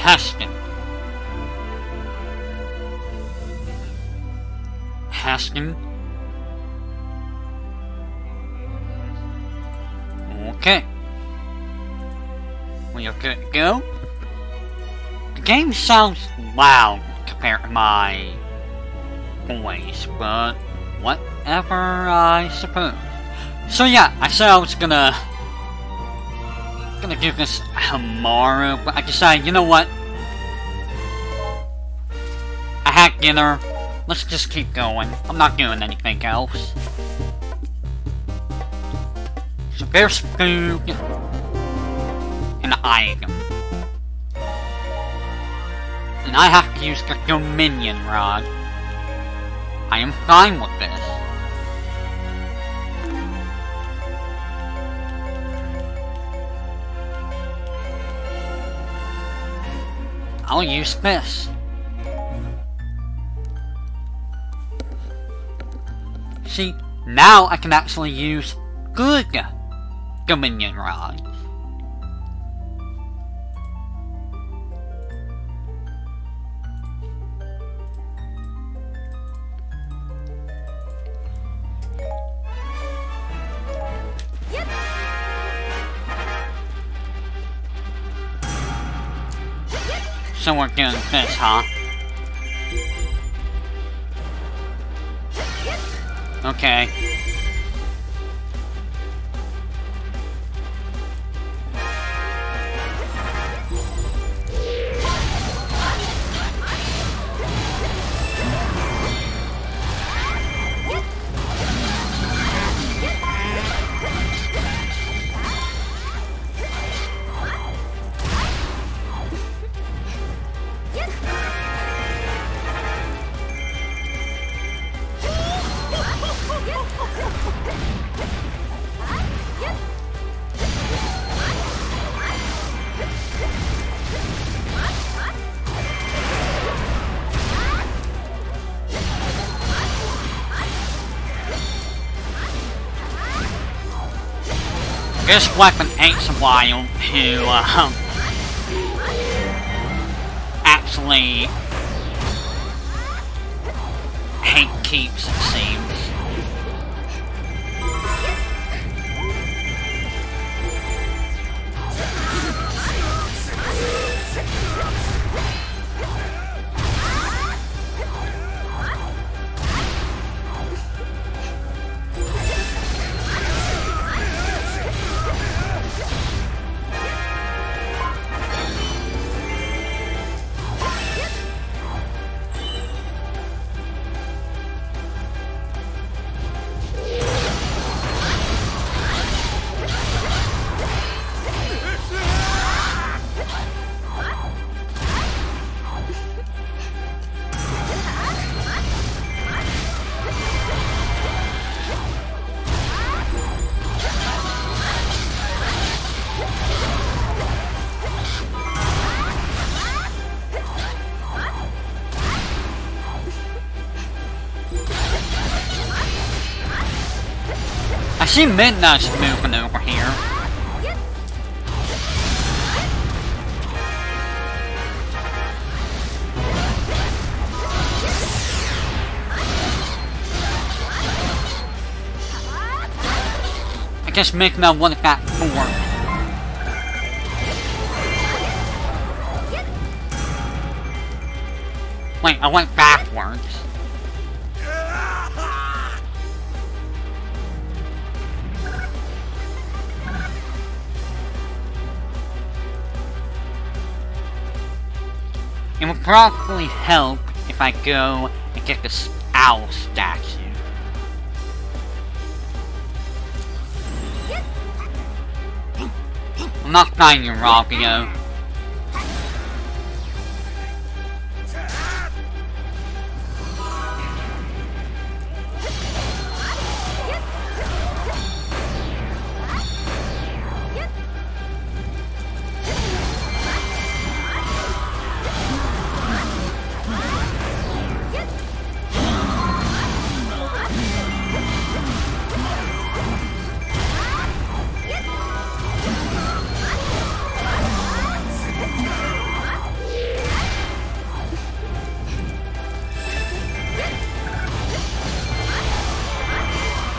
Heston. Heston. Okay. We are good to go. The game sounds loud compared to my voice, but whatever, I suppose. So yeah, I said I was gonna do this tomorrow, but I decided, you know what? I had dinner. Let's just keep going. I'm not doing anything else. So there's food and an item. And I have to use the Dominion Rod. I am fine with this. I'll use this. See, now I can actually use good Dominion Rods. So we're doing this, huh? Okay. This weapon takes a while to, actually hate keeps, it seems. I see Midnight's moving over here. I guess Midnight wanted that forward. Wait, I went backwards. It would probably help if I go and get this owl statue. I'm not finding you, Robbio.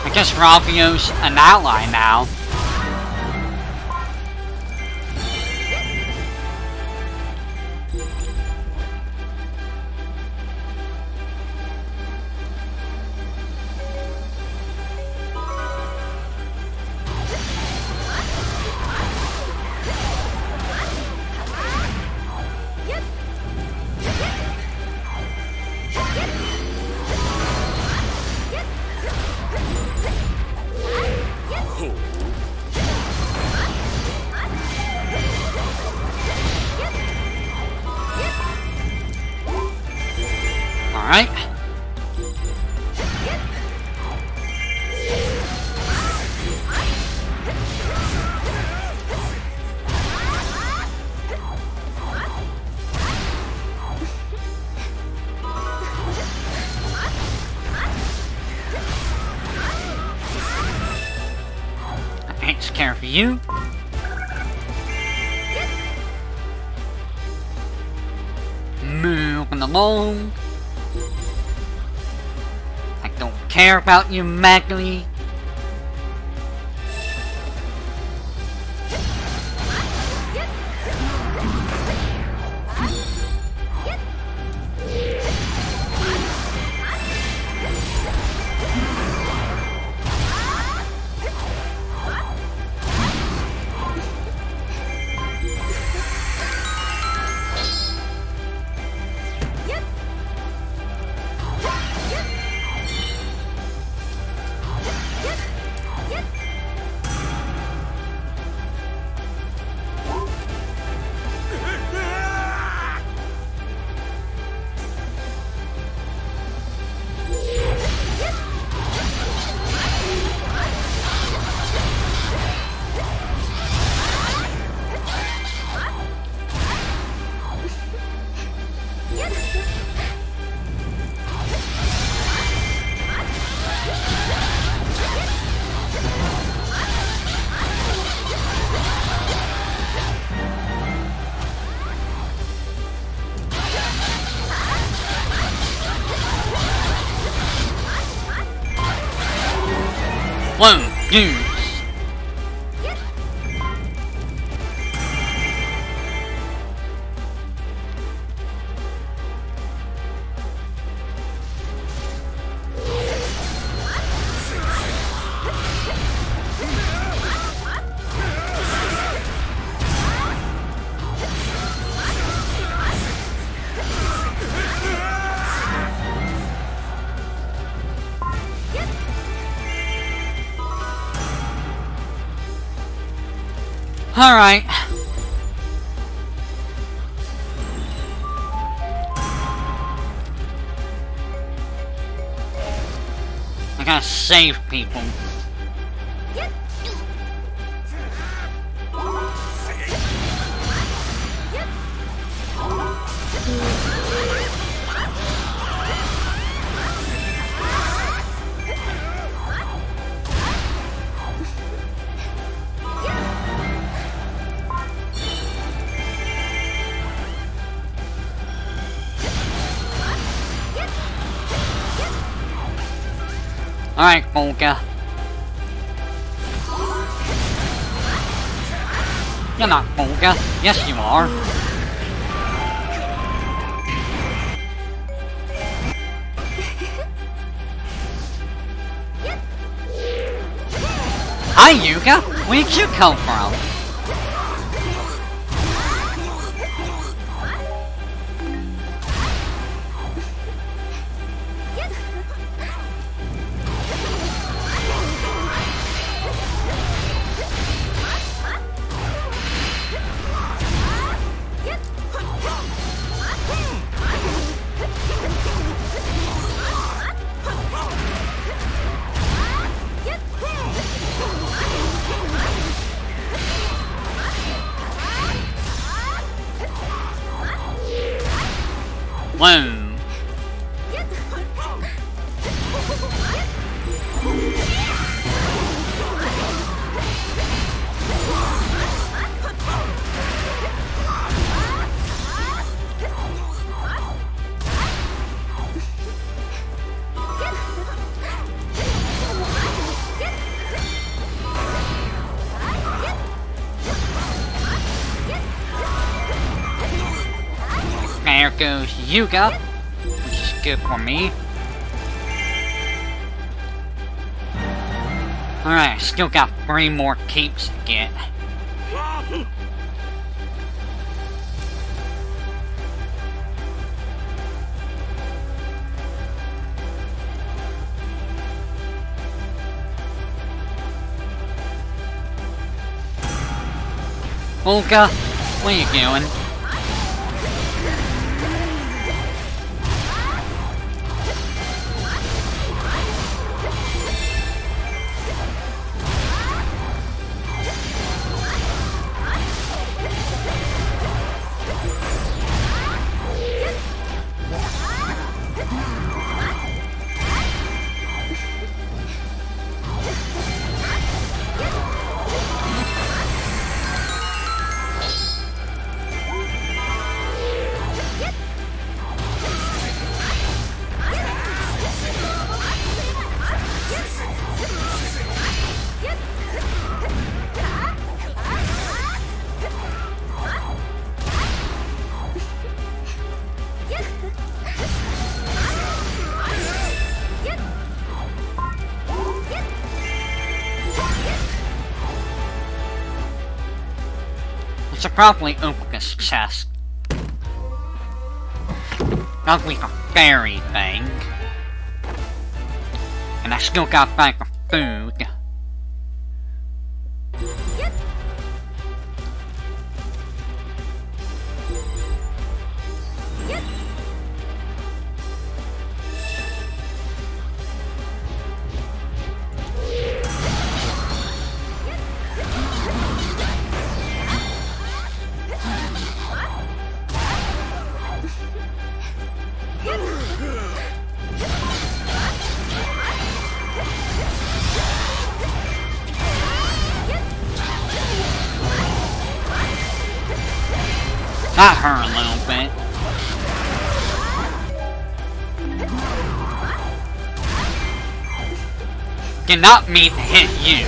Because Ravio's an ally now. Alright. Takes care of you. Moving along. I don't care about you, Magli. One, two. Alright. I gotta save people. Alright, Volga. You're not Volga. Yes, you are. Hi, Yuka. Where did you come from? Whoa. goes Yuga, which is good for me. Alright, still got 3 more keeps to get. Olga, what are you doing? I should probably open this chest. That'll be a fairy thing. And I still got back of food. That hurt a little bit. Did not mean to hit you.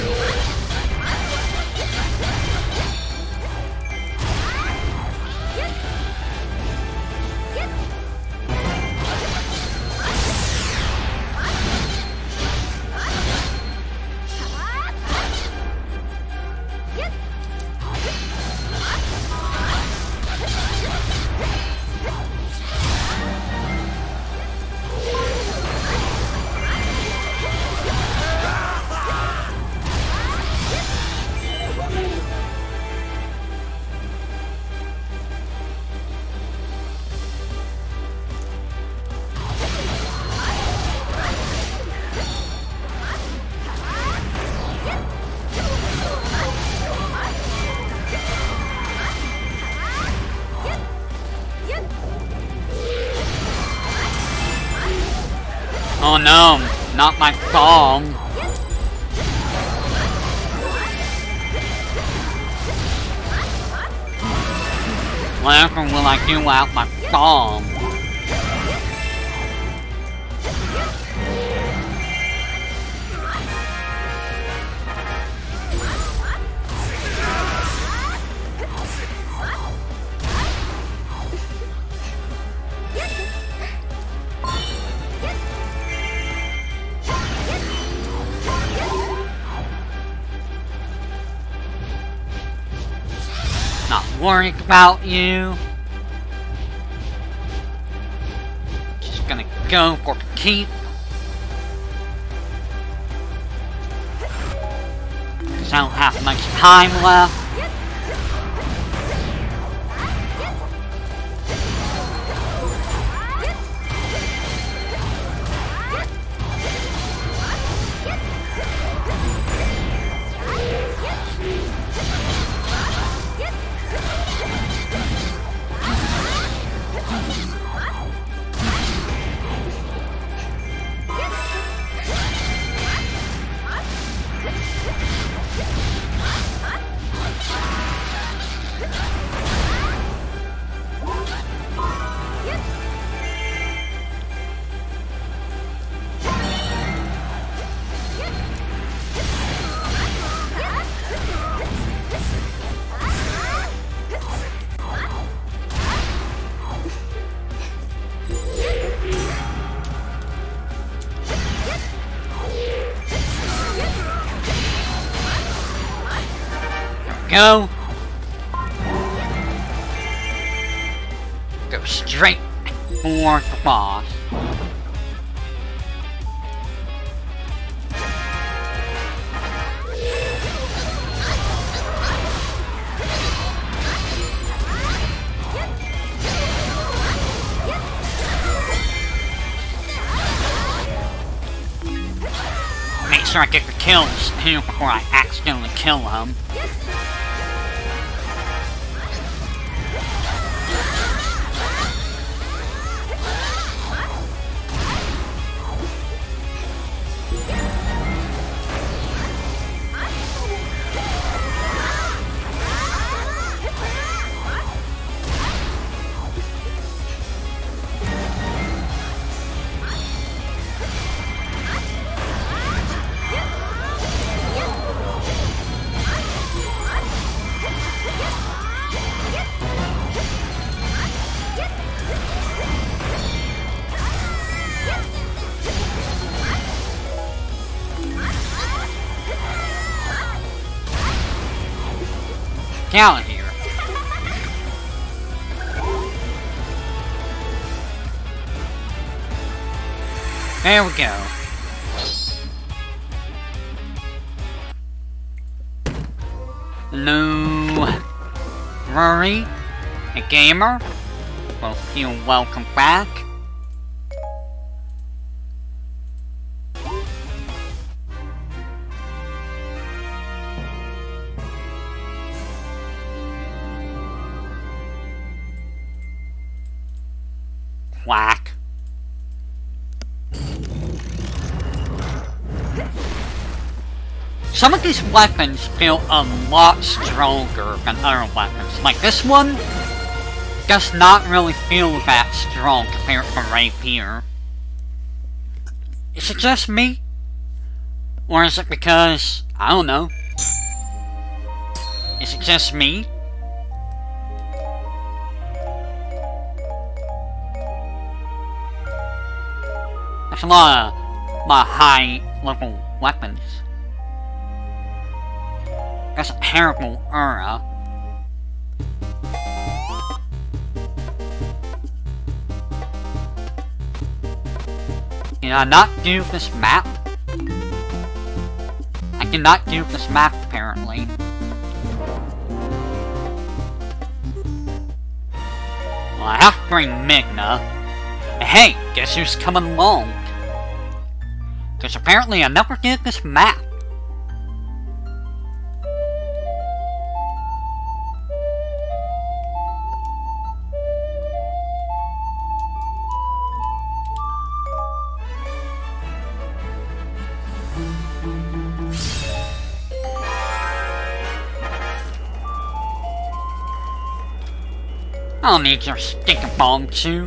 Oh no, not my bomb. Whatever will I do without my bomb? Not worried about you. Just gonna go for the keep. Cause I don't have much time left. go. Go straight for the boss. Make sure I get the kills too before I accidentally kill him. Get out of here. There we go. Hello, Rory, a gamer. Well, feel welcome back. Whack. Some of these weapons feel a lot stronger than other weapons. Like this one does not really feel that strong compared to Rapier. Is it just me? Or is it because, I don't know. Is it just me? There's a lot of high level weapons. That's a terrible aura. Can I not do this map? I cannot do this map apparently. Well, I have to bring Migna. And hey, guess who's coming along? Because apparently I never did this map. I'll need your stinking bomb too.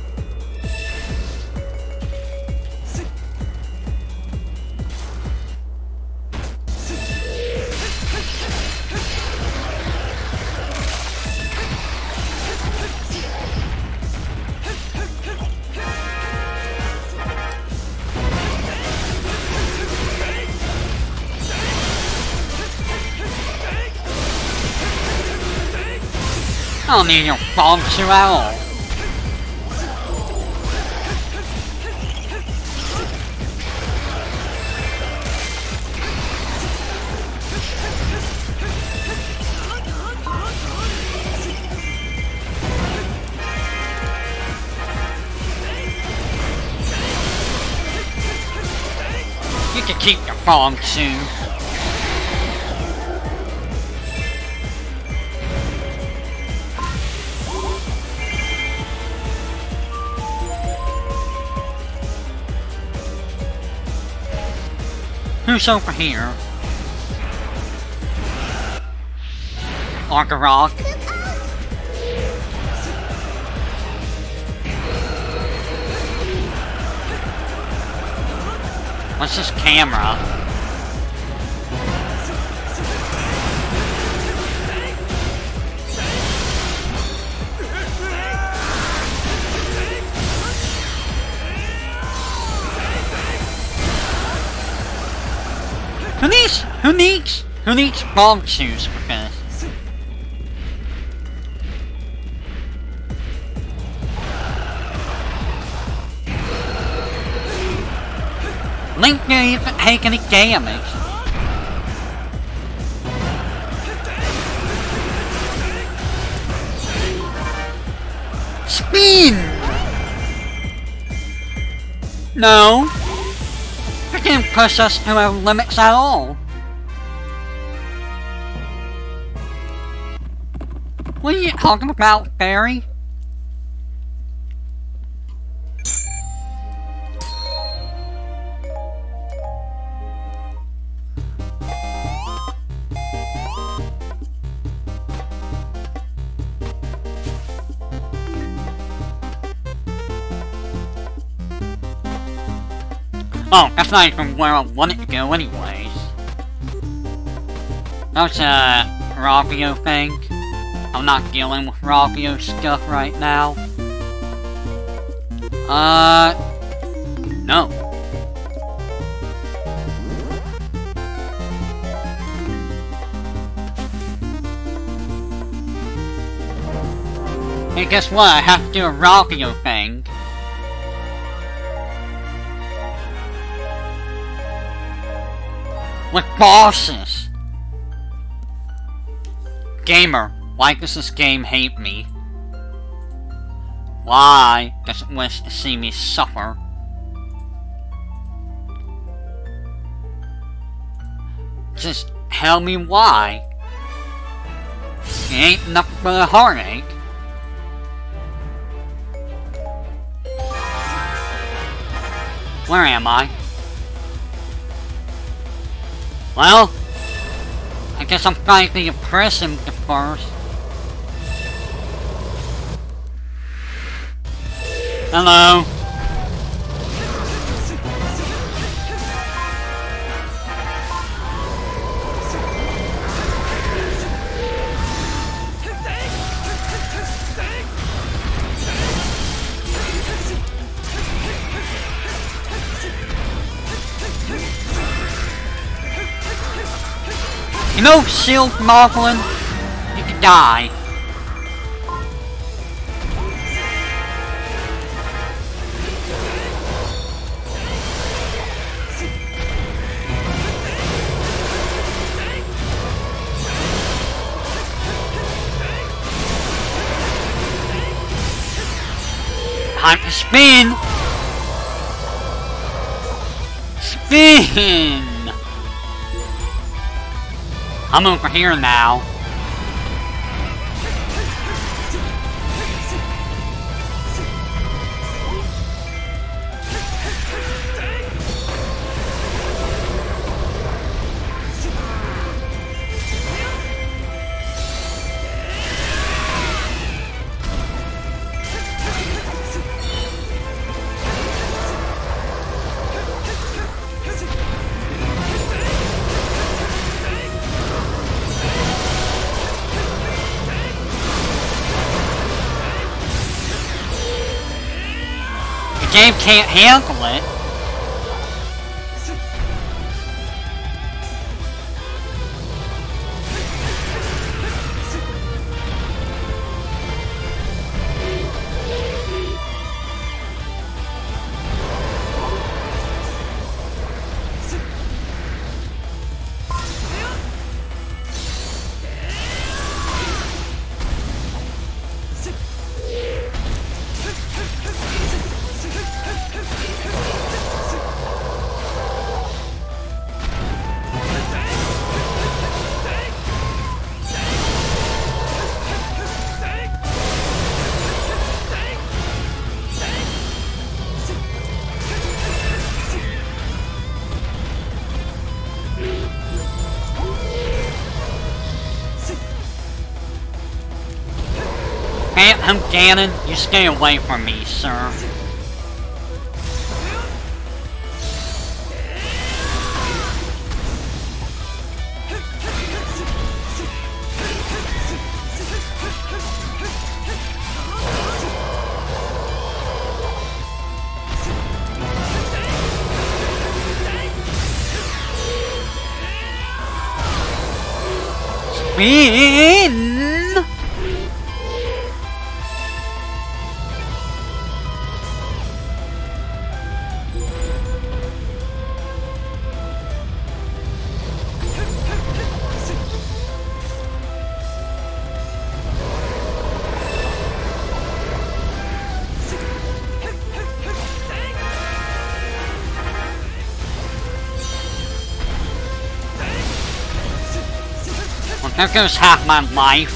I don't need your bomb too at all. You can keep your bomb too. Who's over here? Argarog. What's this camera? Who needs bomb shoes for this? Link didn't even take any damage. Spin! No. It didn't push us to our limits at all. What are you talking about, Barry? Oh, that's not even where I wanted to go anyways. That was a Ravio thing. I'm not dealing with Ravio stuff right now. No. Hey, guess what? I have to do a Ravio thing. With bosses! Gamer, why does this game hate me? Why does it wish to see me suffer? Just tell me why. It ain't nothing but a heartache. Where am I? Well, I guess I'm fighting a prison first. Hello. You know, Shield Moblin, you could die. Time to spin! Spin! I'm over here now. The game can't handle it. I'm Ganon, you stay away from me, sir. Spin! There goes half my life.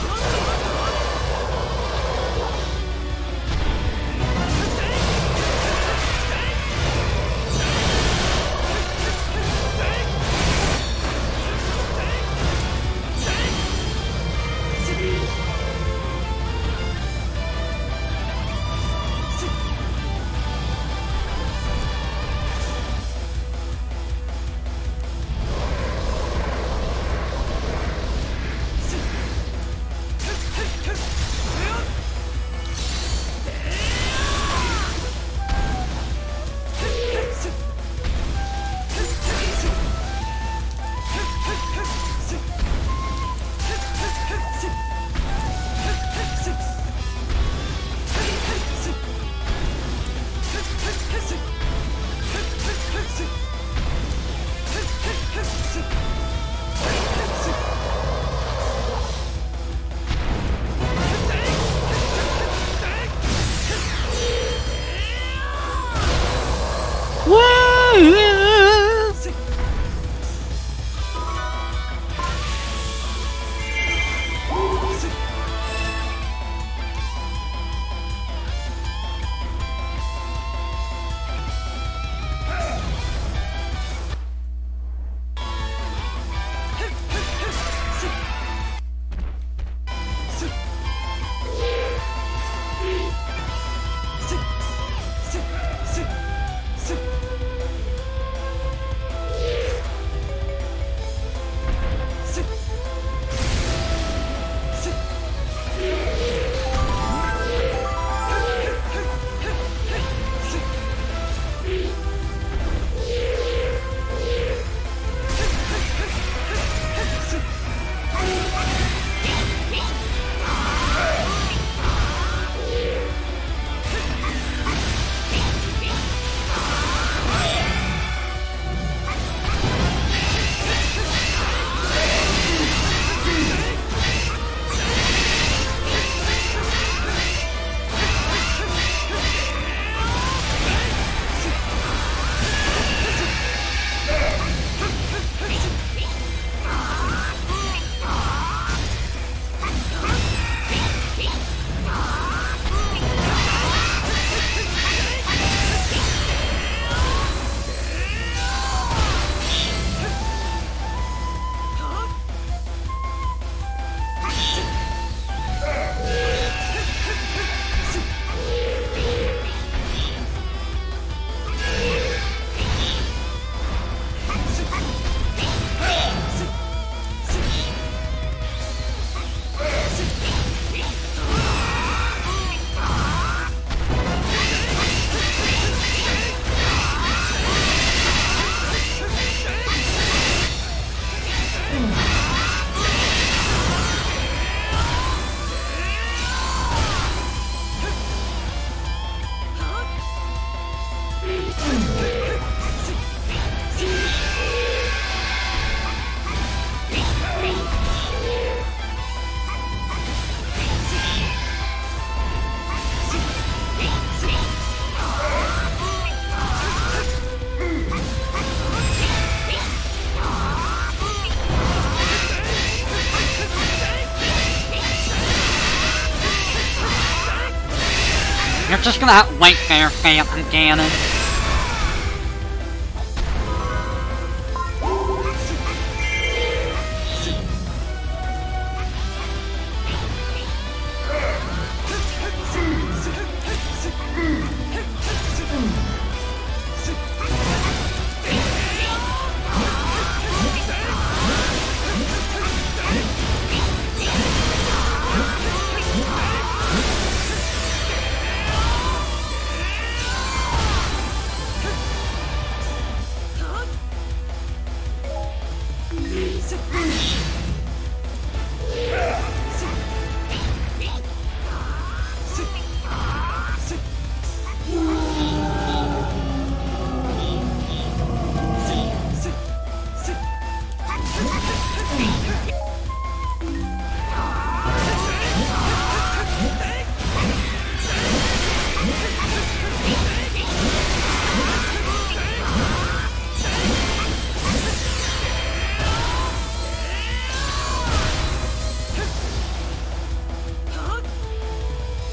You're just gonna have to wait there, Phantom Ganon.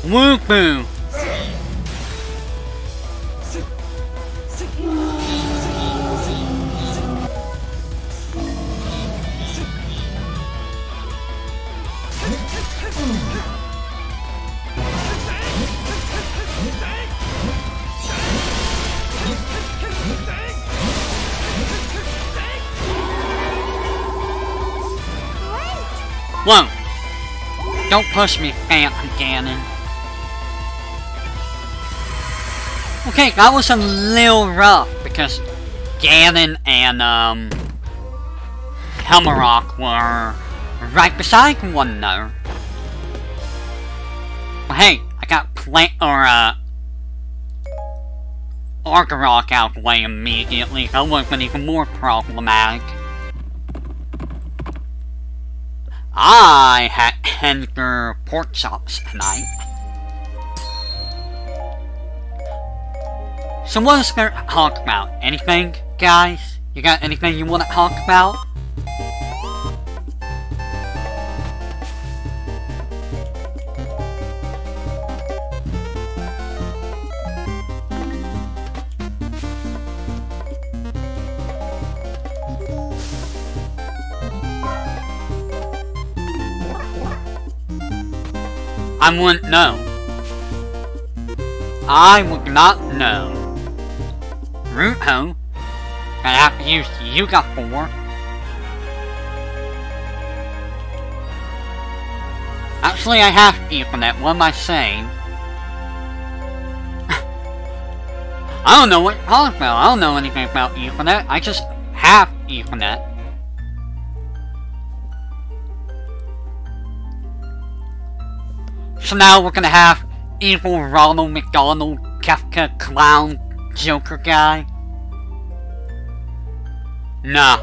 Woo-boo! Whoa! Don't push me, Phantom Ganon. Okay, that was a little rough because Ganon and Helmarock were right beside one another. But hey, I got Argarok out of the way immediately. That would have been even more problematic. I had Henker pork chops tonight. So what is there to talk about? Anything, guys? You got anything you want to talk about? I wouldn't know. I would not know. Ruto, I have to use Yuga for. Actually, I have Ethernet. What am I saying? I don't know what you're talking about. I don't know anything about Ethernet. I just have Ethernet. So now we're gonna have evil Ronald McDonald, Kefka, Clown, Joker guy? Nah.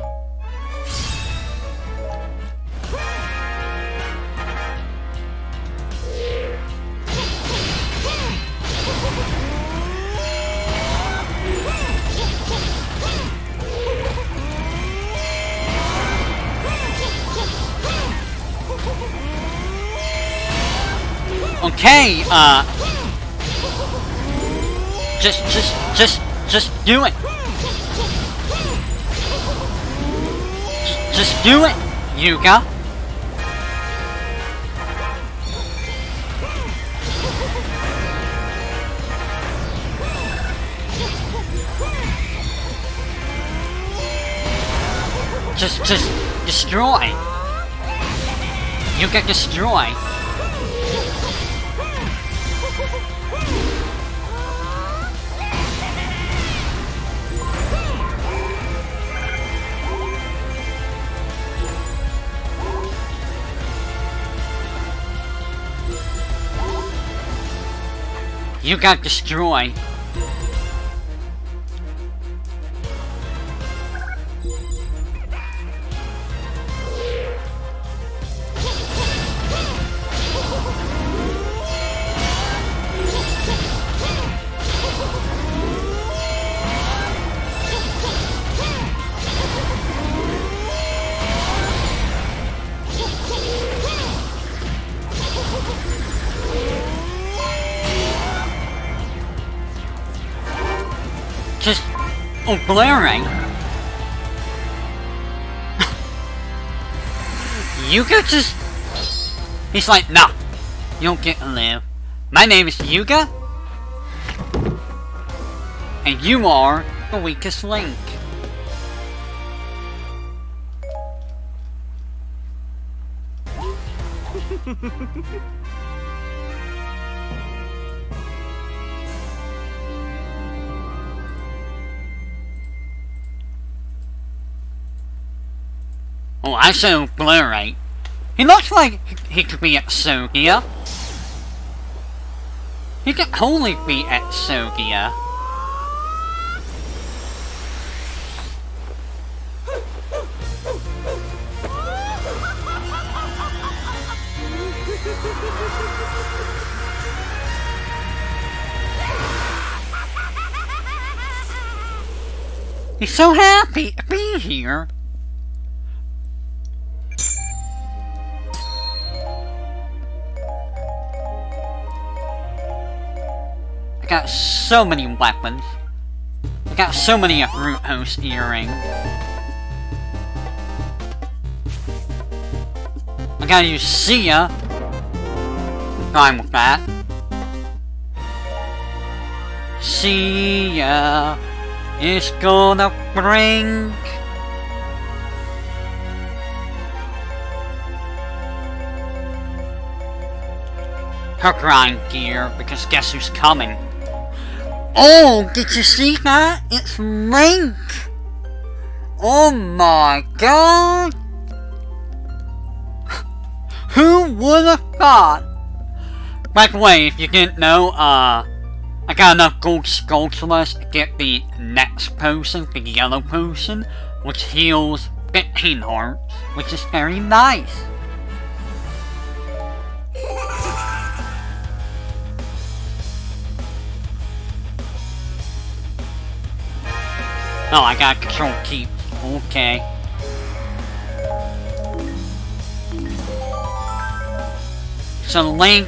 Okay, just do it. Just do it, Yuga. Just destroy. Yuga, destroy. You got destroyed. Just obliterate. Yuga just... He's like, nah, you don't get to live. My name is Yuga, and you are the weakest link. Oh, I said obliterate. He looks like he could be at Sogia. He could totally be at Sogia. He's so happy to be here. got so many weapons. I got so many Root Host earrings. I gotta use Sia. Fine with that. Sia is gonna bring her grind gear, because guess who's coming? Oh, did you see that? It's Link! Oh my god! Who would have thought? By the way, if you didn't know, I got enough gold skulltulas to get the next potion, the yellow potion, which heals 15 hearts, which is very nice. Oh, I got control keep. Okay. So Link.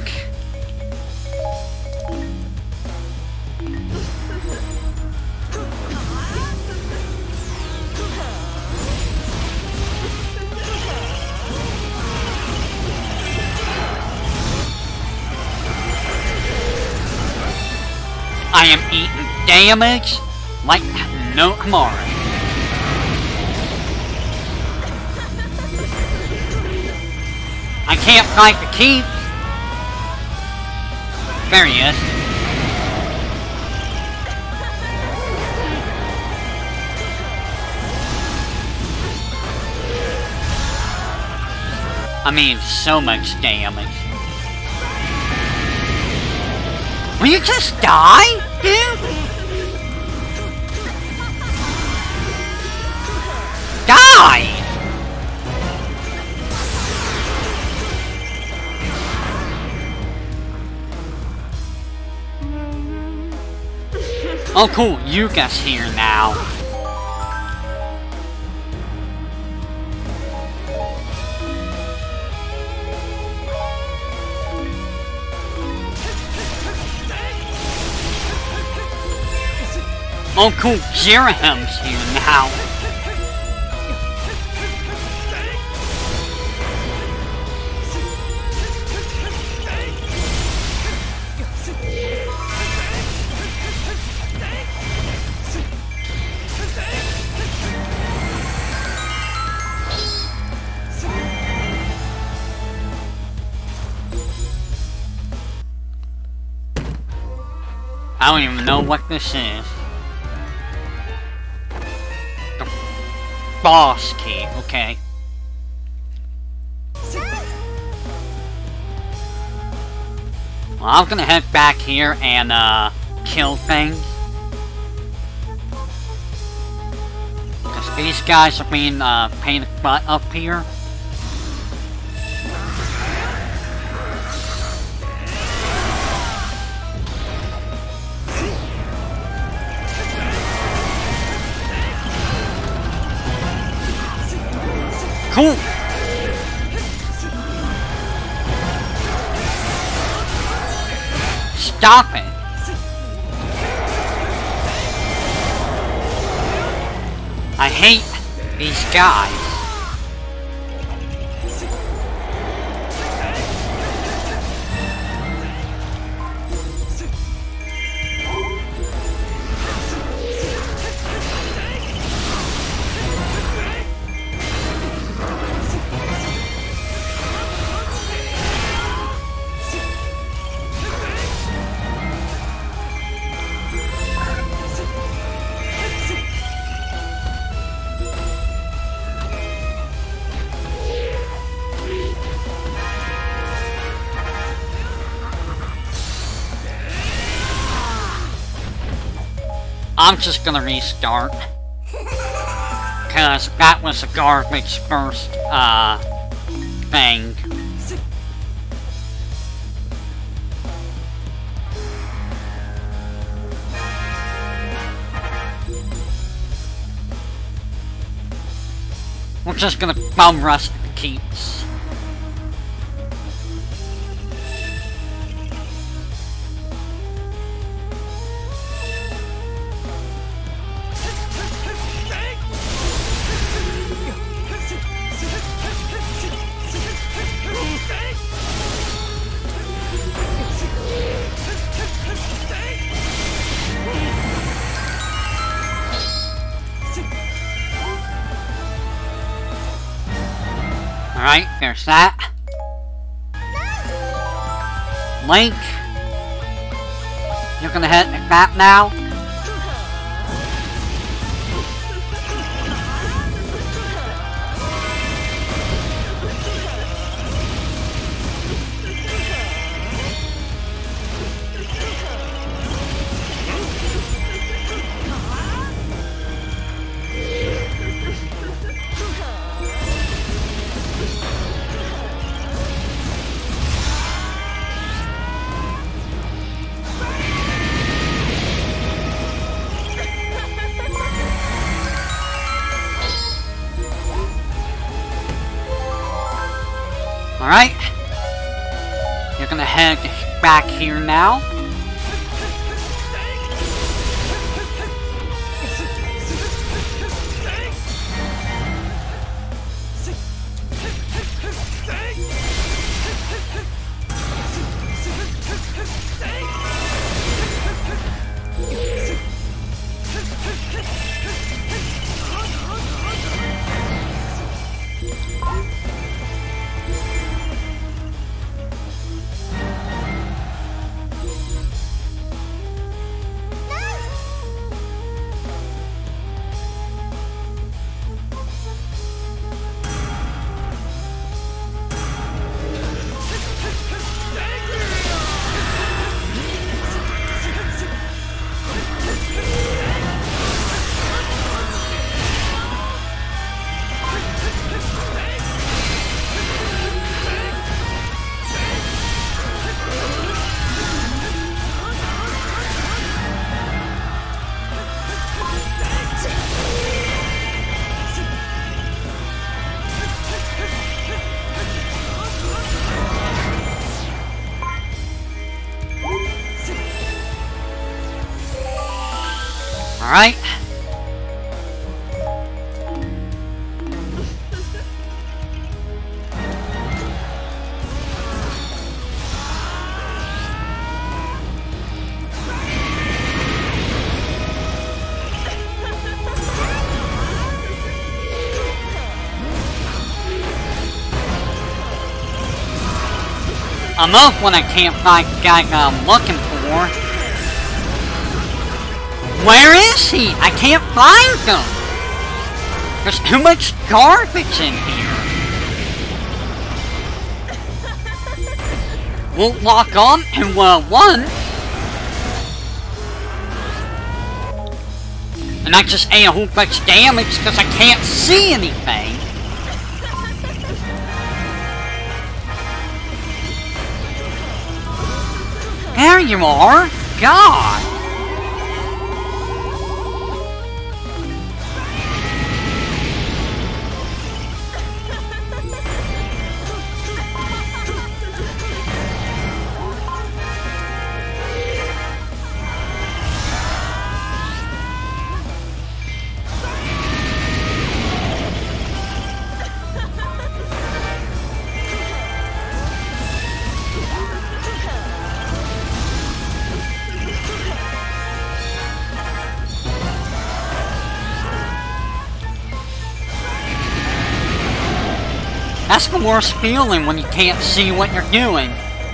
I am eating damage like no tomorrow. I can't fight the keep. There he is. I mean, so much damage. Will you just die, dude? Die! Oh cool, Yuka's here now. Oh cool, Jerahem's here now. I don't even know what this is. The boss key, okay. Well, I'm gonna head back here and, kill things. Because these guys are being, pain in the butt up here. Cool! Stop it! I hate these guys. I'm just gonna restart. Cause that was a garbage first, thing. We're just gonna bum rush the keeps. Alright, there's that. Link. You're gonna hit that now. Alright. You're gonna head back here now. Alright. I'm up when I can't find the guy I'm looking for. Where is he? I can't find him! There's too much garbage in here. Won't lock on in World 1. And I just ate a whole bunch of damage because I can't see anything. There you are! God! That's the worst feeling when you can't see what you're doing.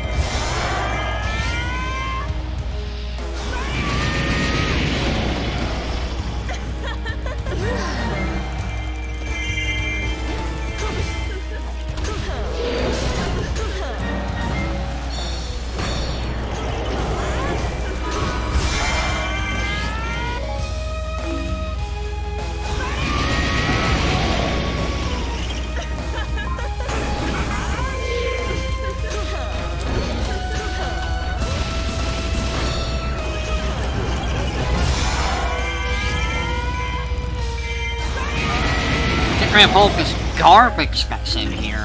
Rid of all this garbage that's in here.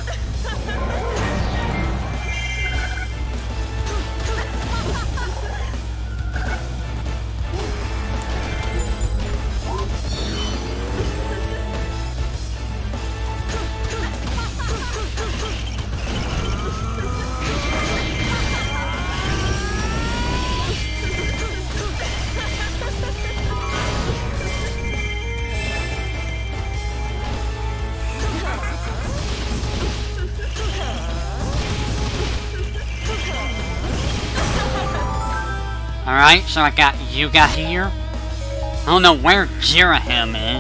Alright, so I got Yuga here. I don't know where Jirahim is.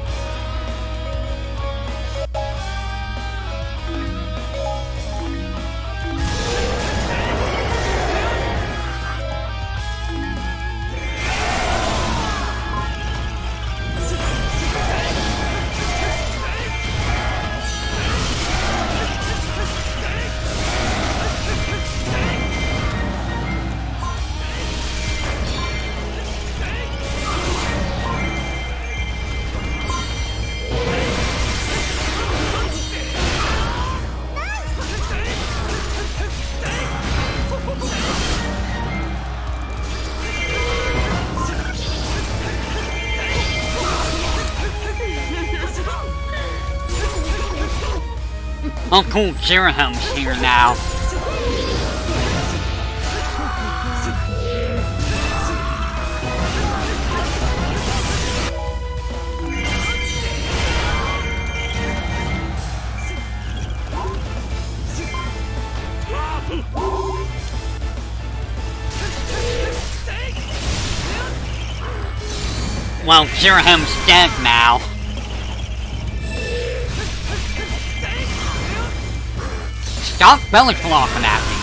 Oh cool, Jirahim's here now. Well, Jirahim's dead now. Stop belly flopping at me.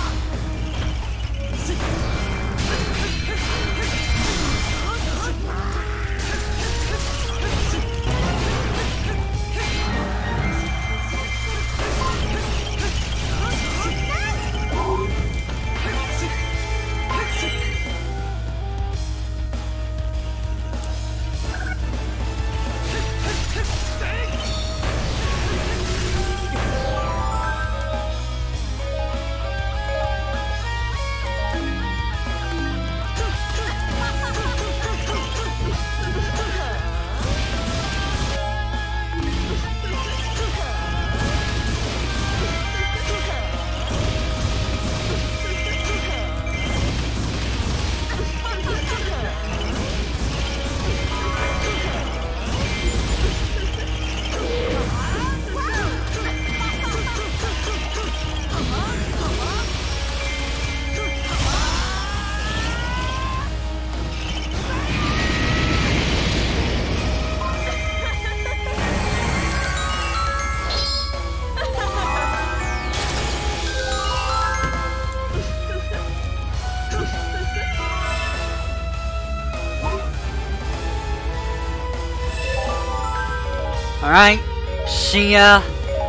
Alright, see ya.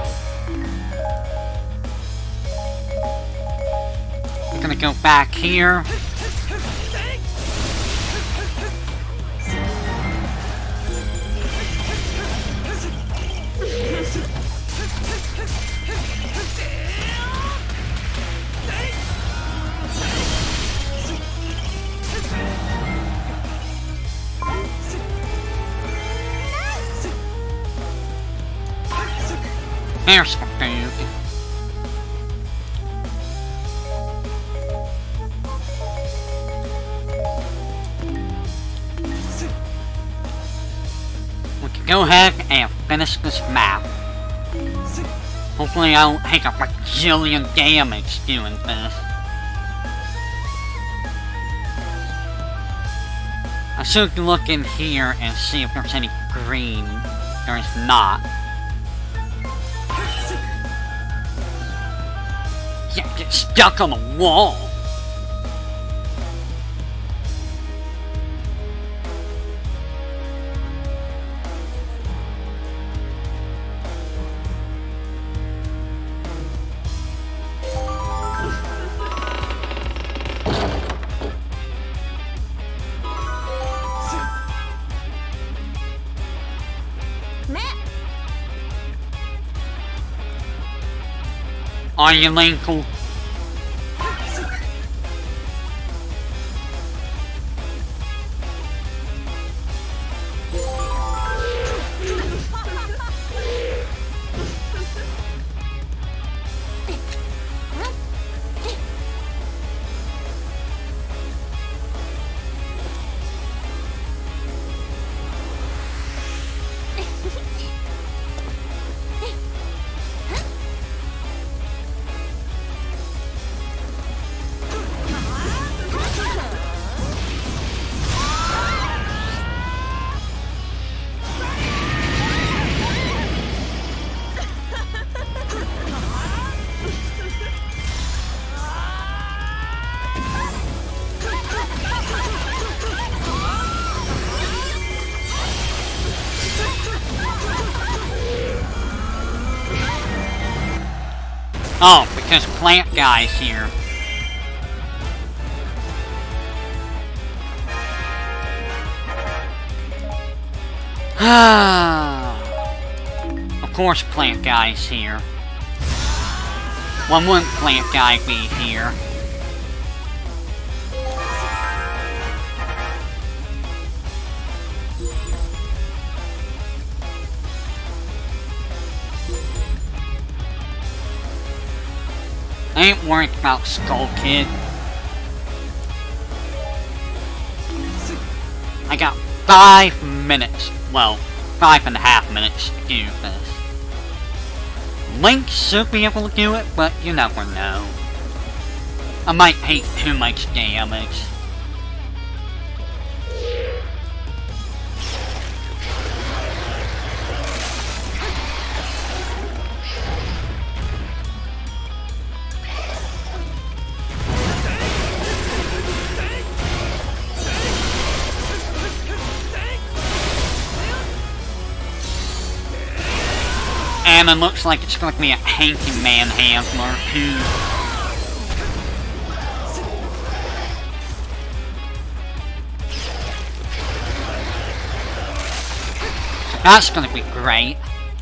I'm gonna go back here. There's the food. We can go ahead and finish this map. Hopefully I don't take a bajillion damage doing this. I should look in here and see if there's any green. There is not. Yeah, get stuck on the wall. Are you Linkle? Oh, because plant guy's here. Of course plant guy's here. Why wouldn't plant guy be here? I ain't worried about Skull Kid. I got 5 minutes. Well, 5.5 minutes to do this. Link should be able to do it, but you never know. I might take too much damage. And it looks like it's going to be a hanky manhandler too. So that's going to be great.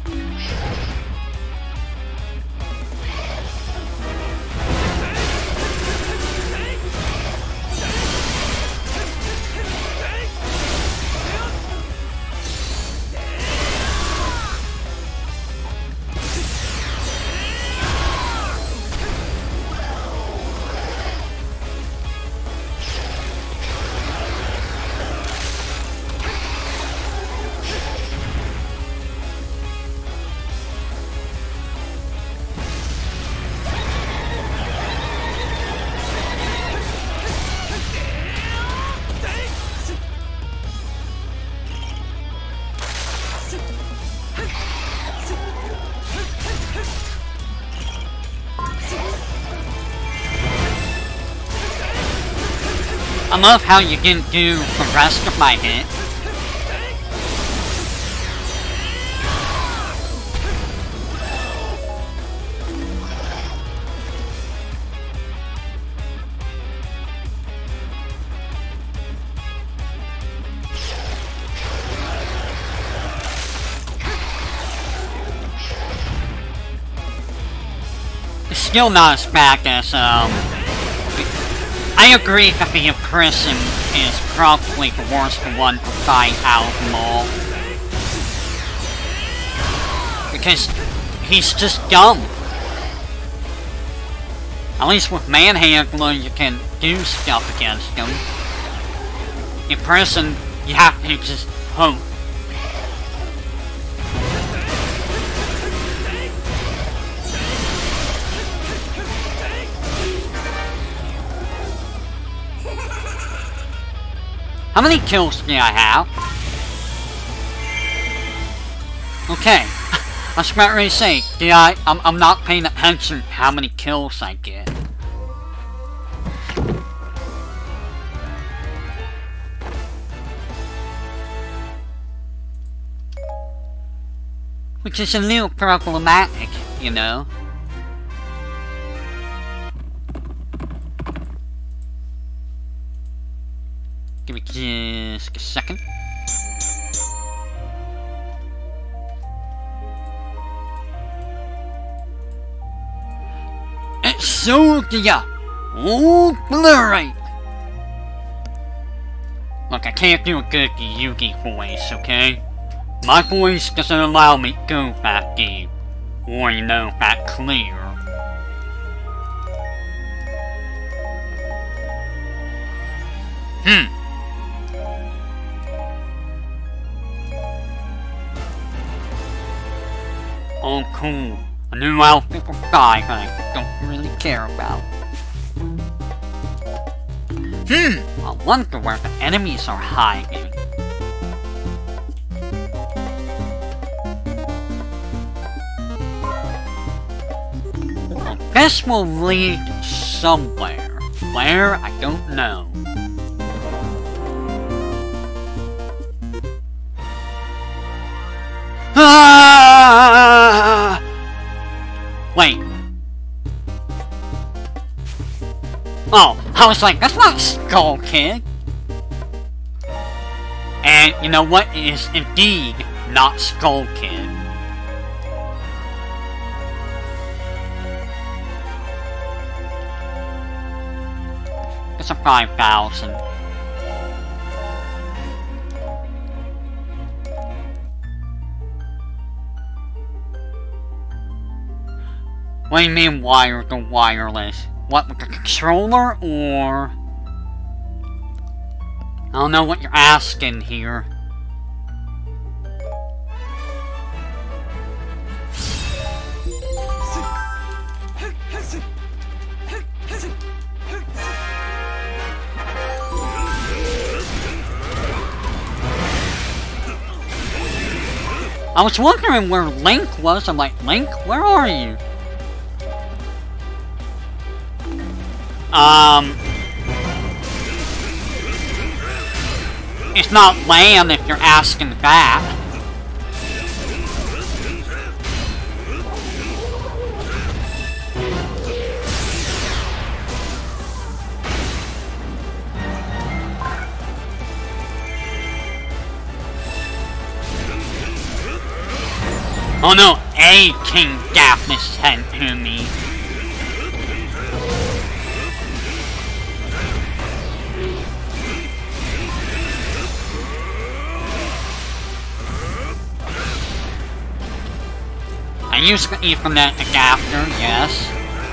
I love how you can do the rest of my hit. It's still not as bad as, I agree that the Imprison is probably the worst one to fight out of them all. Because he's just dumb. At least with Manhandler you can do stuff against him. Imprison, you have to just hope. How many kills do I have? Okay. I was about ready to say, I'm not paying attention to how many kills I get. Which is a little problematic, you know. Give me just a second. It's so oh blurry. Look, I can't do a good Yugi voice, okay? My voice doesn't allow me to go that deep, or you know, that clear. Oh cool, a new outfit for Sky I don't really care about. I wonder where the enemies are hiding. Well, this will lead somewhere. Where, I don't know. Wait. Oh, I was like, that's not Skull Kid. And you know what? It is indeed not Skull Kid. It's a 5,000. What do you mean wired or wireless? What, with the controller, or... I don't know what you're asking here. I was wondering where Link was. I'm like, Link, where are you? It's not land if you're asking that. Oh no, a King Daphne sent to me. I use the Ethernet adapter, yes.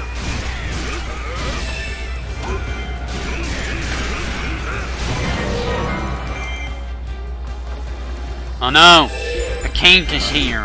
Oh no, the cage is here.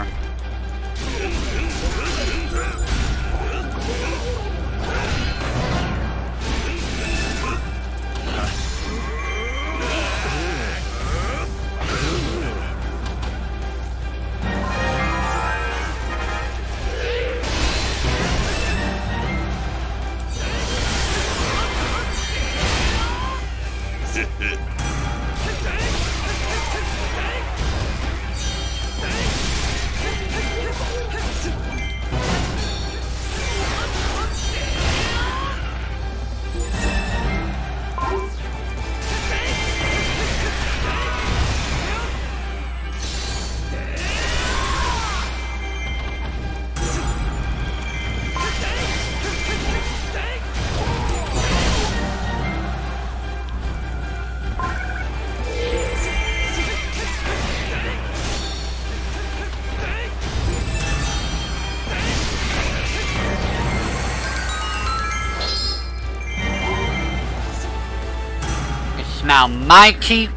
Now my key.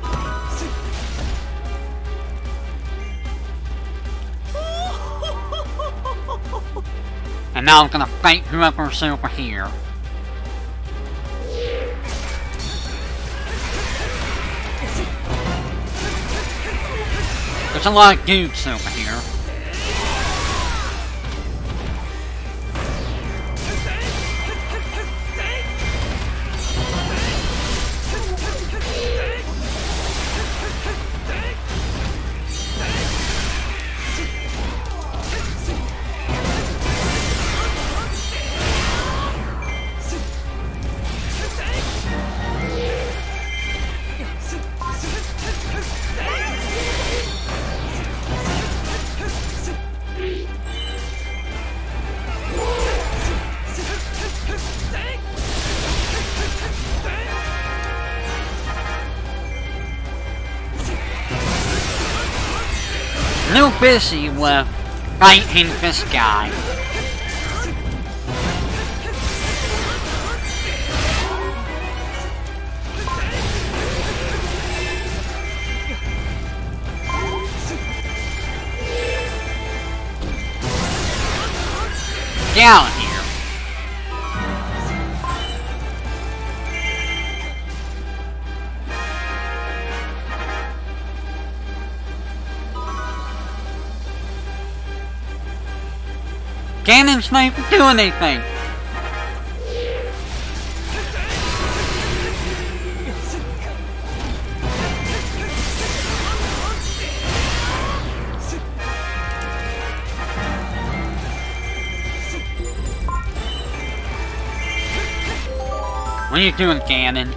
And now I'm gonna fight whoever's over here. There's a lot of dudes over here. No busy with fighting this guy. Get out of here. Ganon's not even doing anything. What are you doing, Ganon?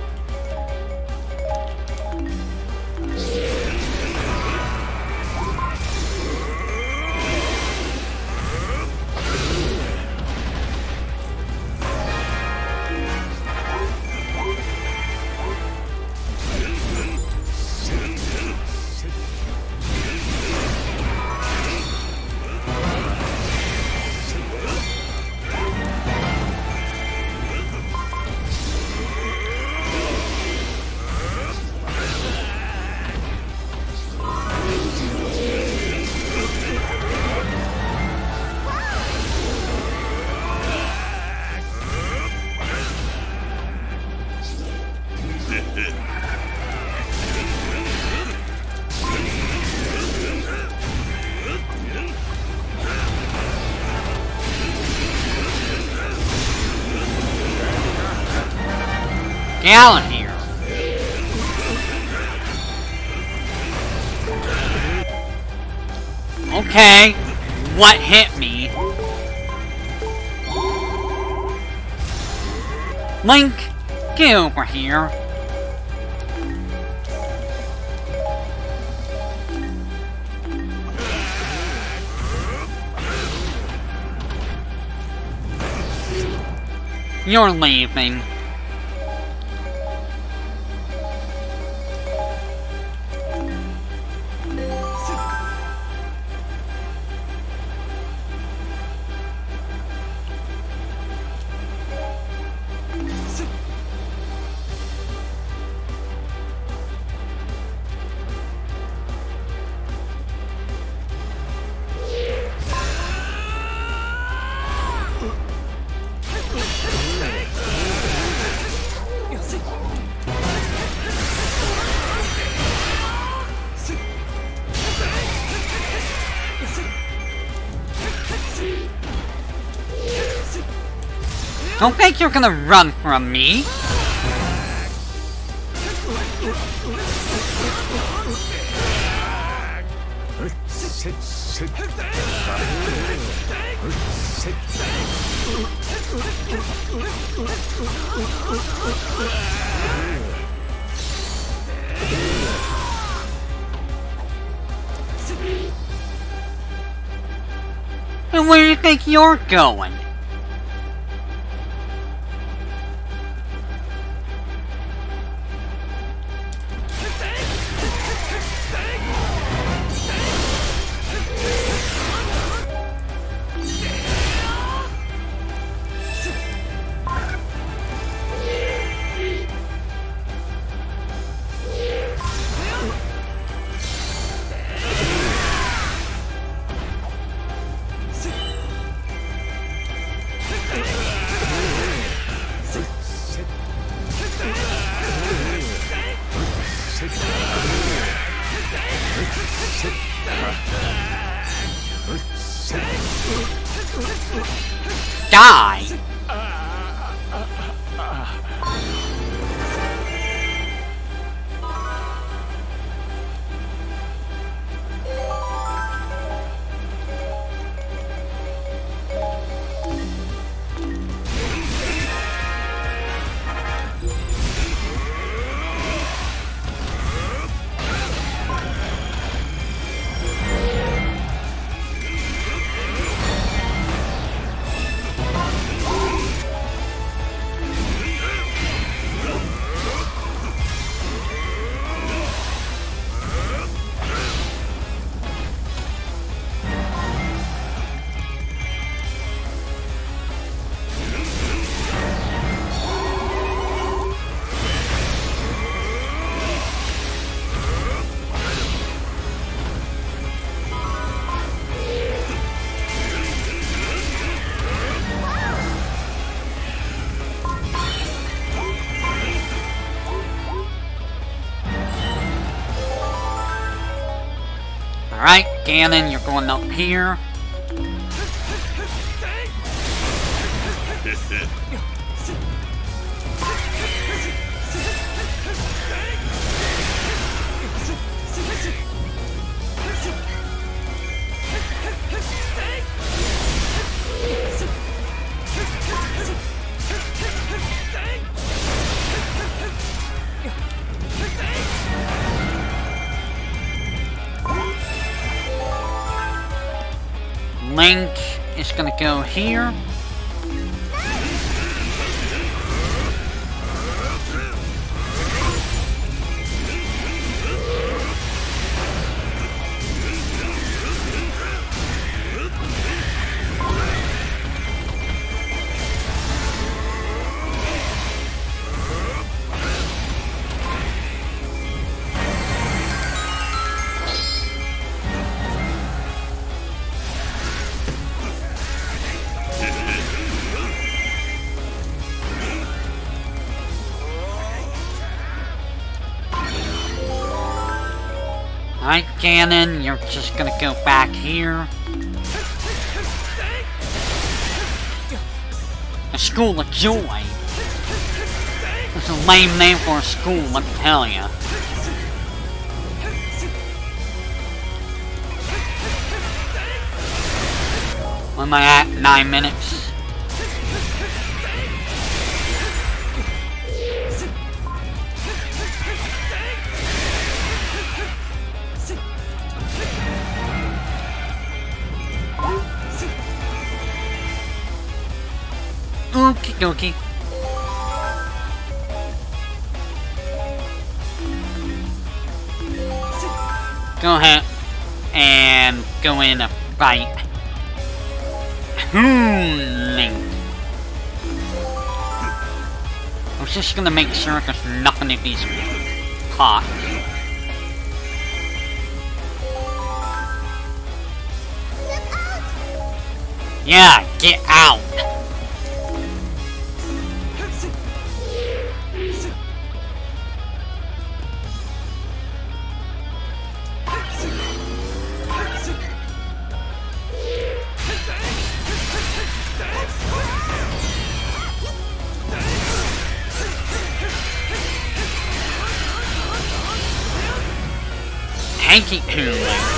Get out of here! Okay, what hit me? Link, get over here. You're leaving. Don't think you're gonna run from me! And where do you think you're going? Die! Alright, Ganon, you're going up here. is gonna go here. Alright, Ganon, you're just gonna go back here. A School of Joy. That's a lame name for a school, let me tell ya. What am I at? 9 minutes? Okie dokie. Go ahead and go in a fight. Link. I was just gonna make sure there's nothing in these pots. Yeah, get out! Thank you, Hyrule.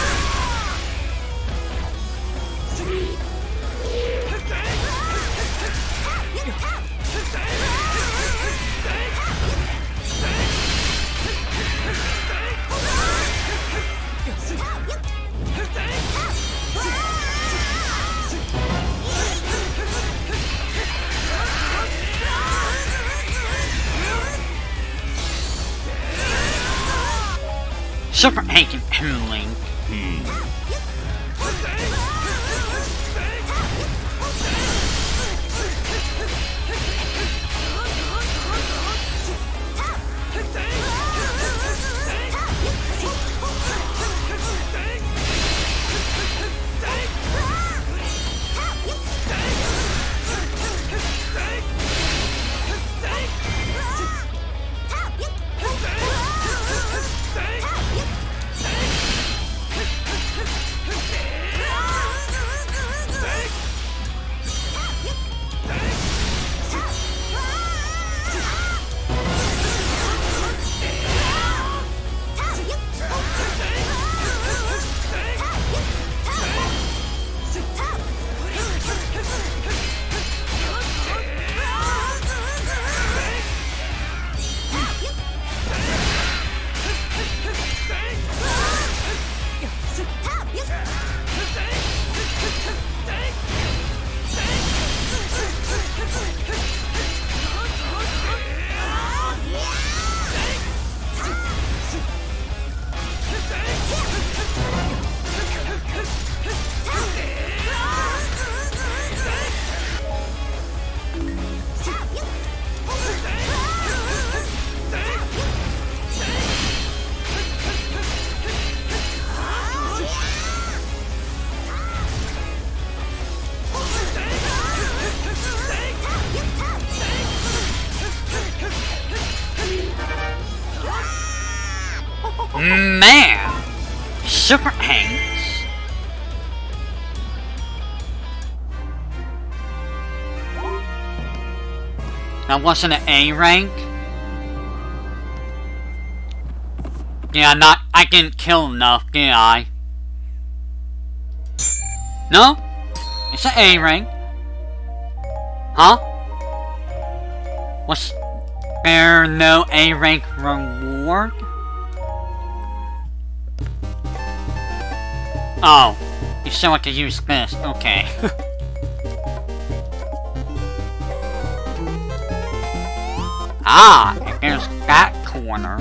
Super Hanky Link. Man! Super Hanks. That wasn't an A rank? Yeah, I didn't kill enough, did I? No? It's an A rank. Huh? Was there no A rank reward? Oh, you still have to use this, okay. Ah, there's that corner.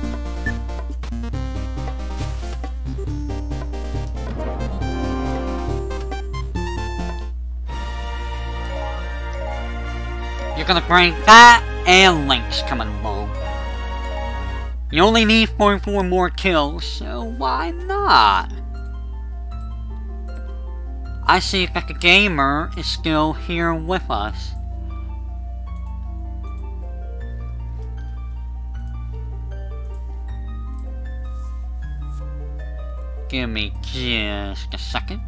You're gonna bring that and Link's coming along. You only need 44 more kills, so why not? I see that the gamer is still here with us. Give me just a second.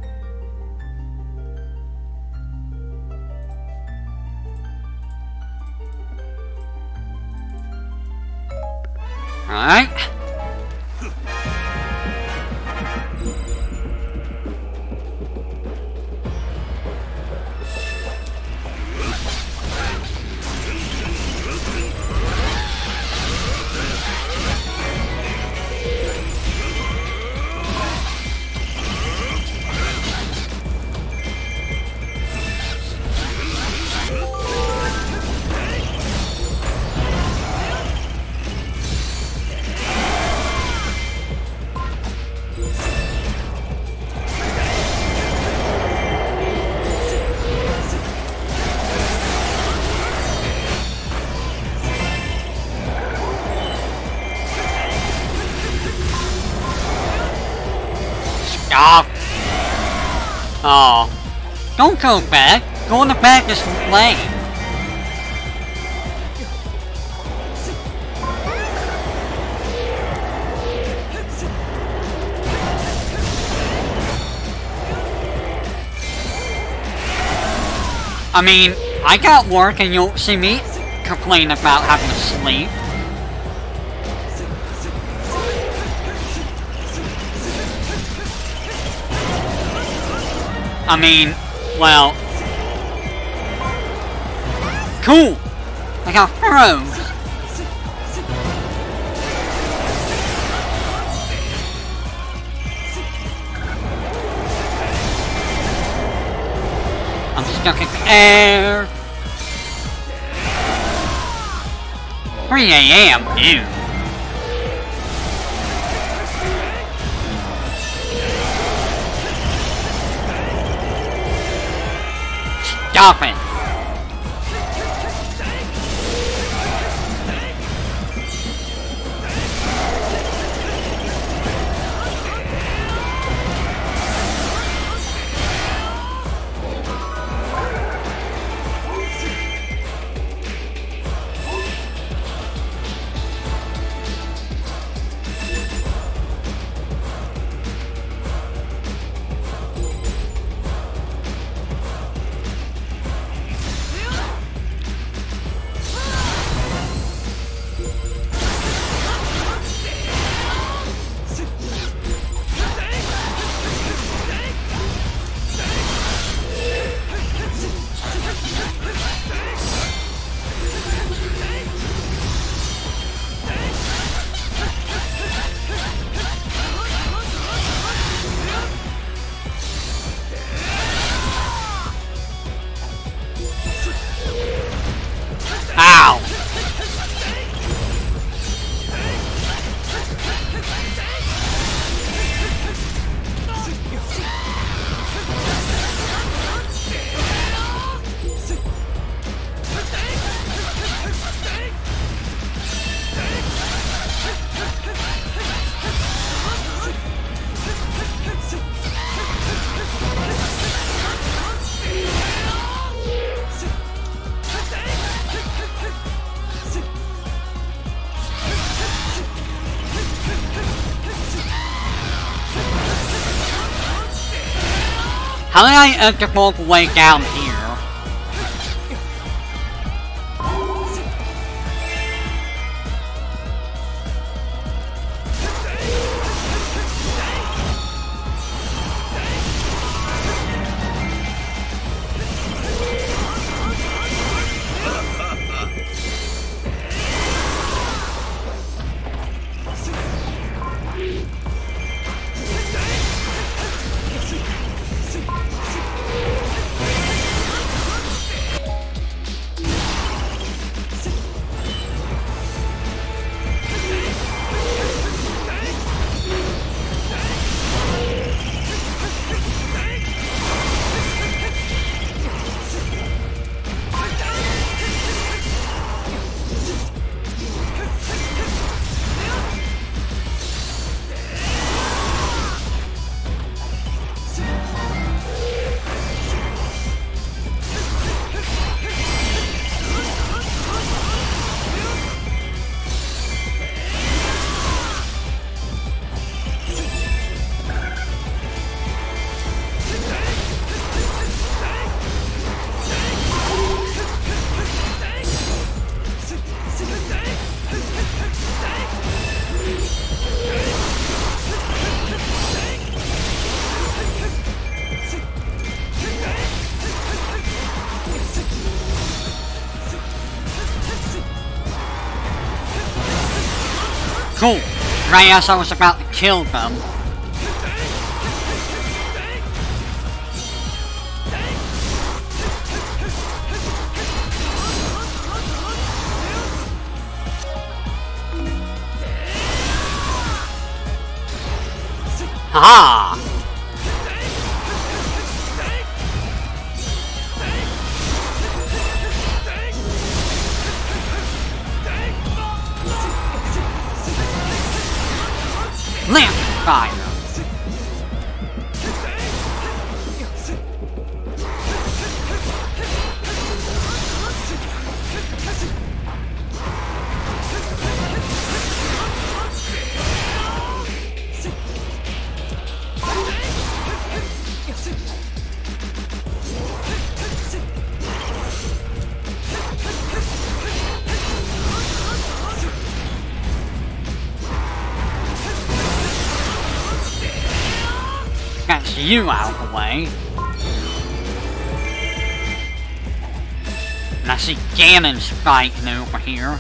Alright. Stop! Oh. Don't go back. Go in the back this lane. I mean, I got work and you'll see me complain about having to sleep. I mean, well... Cool! I got froze! I'm stuck in the air! 3 AM, dude! Stop it! Ow! How did I enter all the way down here? Cool. Right as I was about to kill them. Haha! Lamp fire! That's you out of the way. And I see Ganon's fighting over here.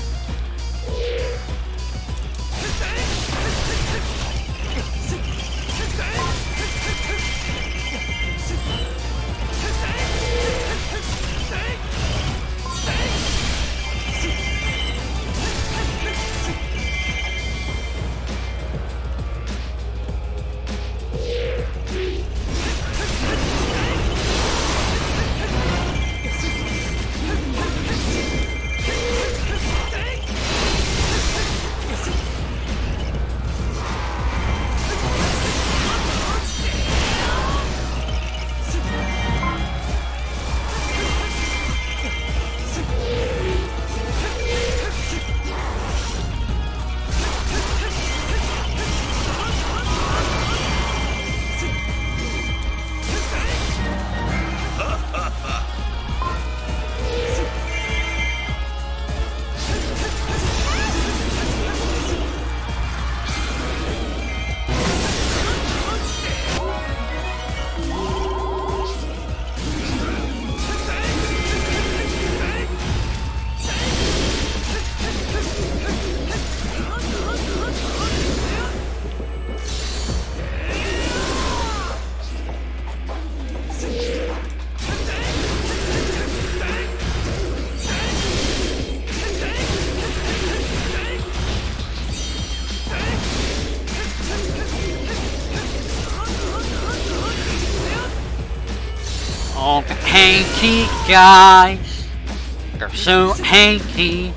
Oh, the hanky guys. They're so hanky.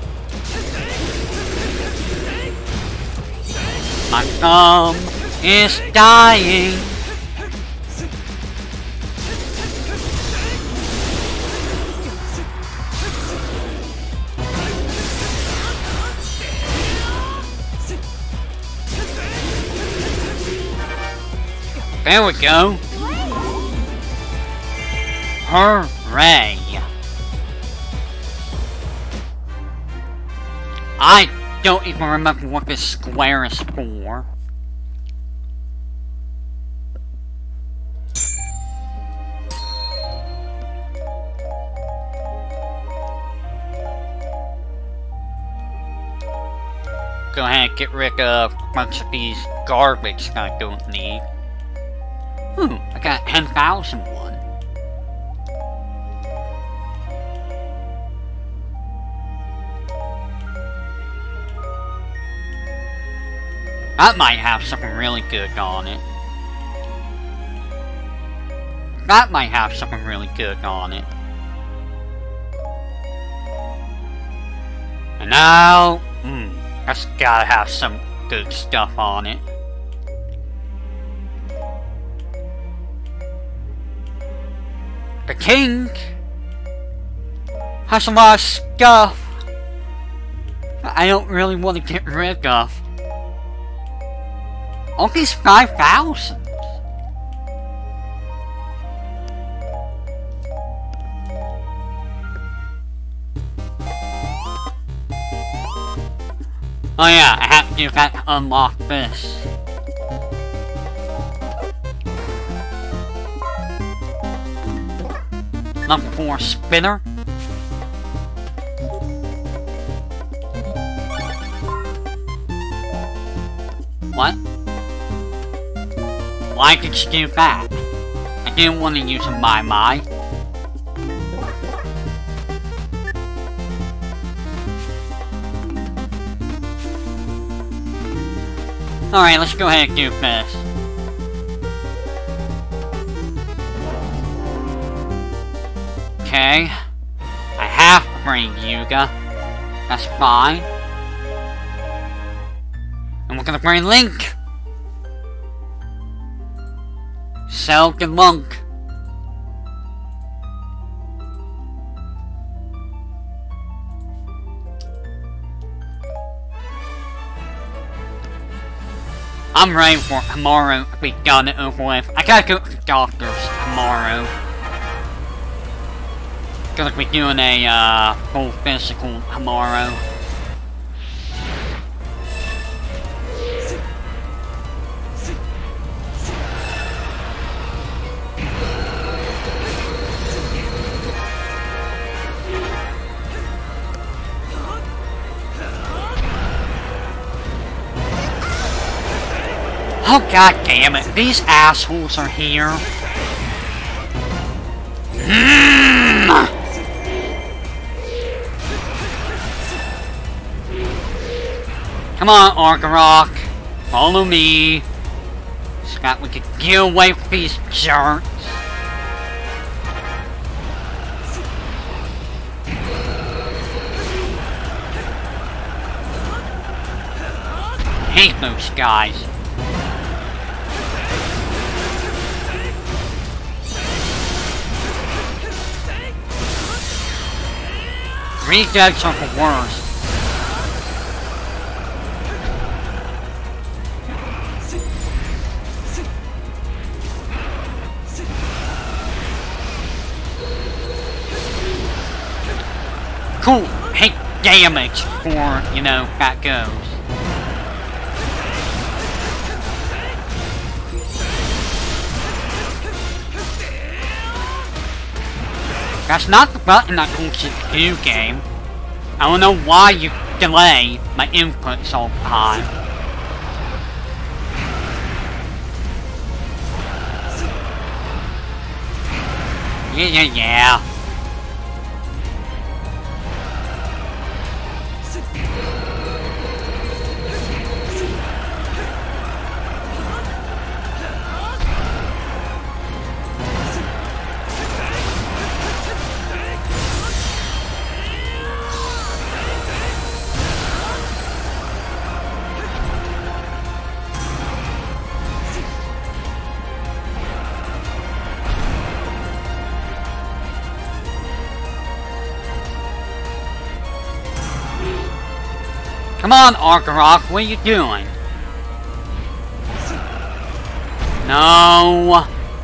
My thumb is dying. There we go. Hooray! I don't even remember what this square is for. Go ahead and get rid of a bunch of these garbage that I don't need. I got 10,001. That might have something really good on it. That might have something really good on it. And now, that's gotta have some good stuff on it. The king has a lot of stuff I don't really want to get rid of. All these 5,000. Oh yeah, I have to do that to unlock this. Level 4 spinner. What? Why did she do that? I didn't want to use my mind. Alright, let's go ahead and do this. Okay. I have to bring Yuga. That's fine. And we're gonna bring Link. So, good luck. I'm ready for tomorrow to be done and over with. I gotta go to the doctor's tomorrow. Gonna be doing a full physical tomorrow. Oh god damn it, these assholes are here. Come on, Argarok. Follow me. Scott, we can get away from these jerks. Hate those guys. Rejects are the worst. Cool, hate damage for, you know, that goes. That's not the button that calls it do game. I don't know why you delay my inputs all the time. Yeah. Come on, Argarok, what are you doing? No.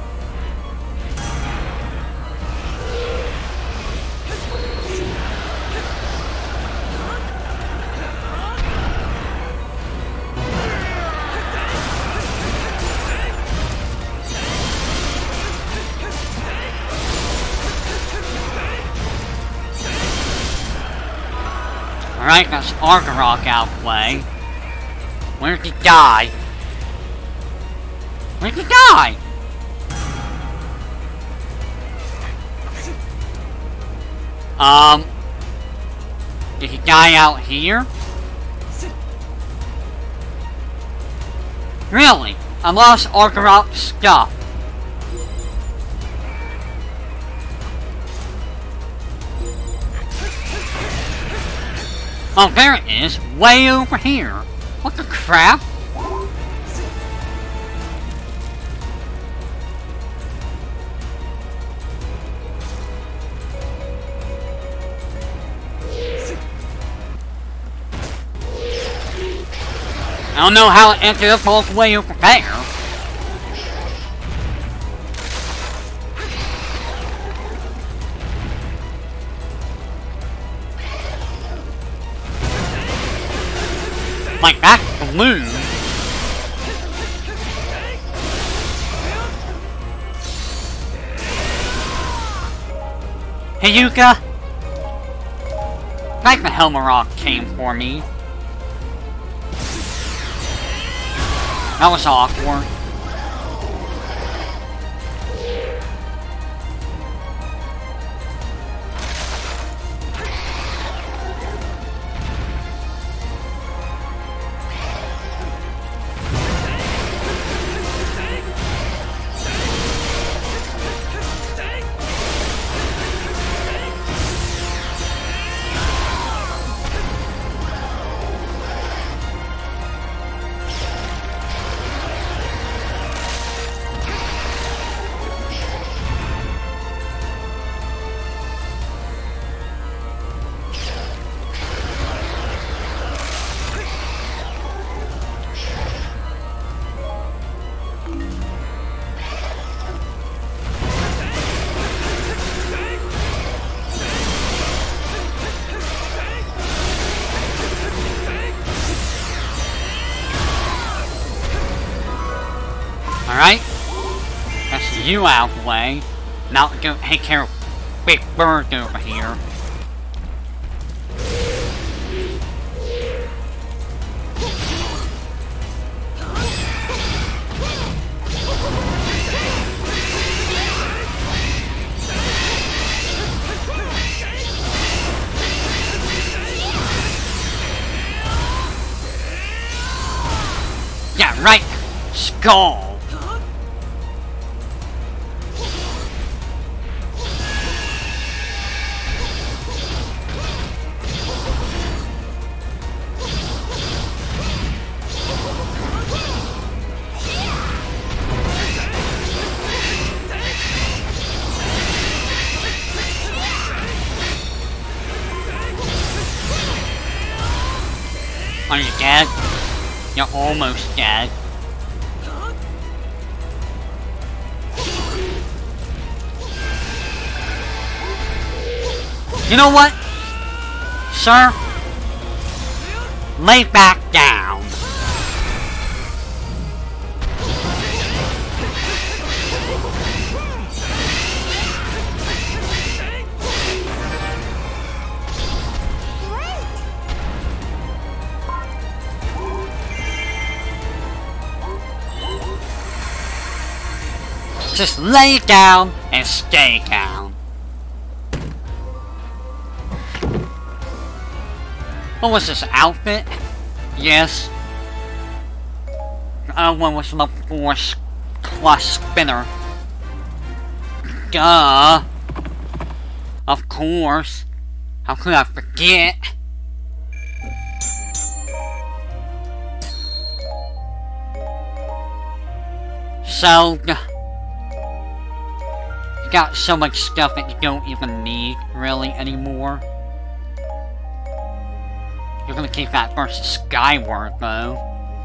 Alright, that's Argarok out of the way. Where did he die? Where did he die? Did he die out here? Really? I lost Argarok's stuff. Oh, there it is, way over here. What the crap? I don't know how it ended up all the way over there. Like that balloon. Hey Yuka! Like the Helmarok came for me. That was awkward. Alright? That's you out of the way. Now go take care of Big Bird over here. Yeah, right! Skull! Are you dead? You're almost dead. You know what? Sir? Lay back down. Just lay down and stay down. What was this outfit? Yes. One was level 4 plus spinner. Duh. Of course. How could I forget? So, you got so much stuff that you don't even need, really, anymore. You're gonna keep that versus Skyward, though.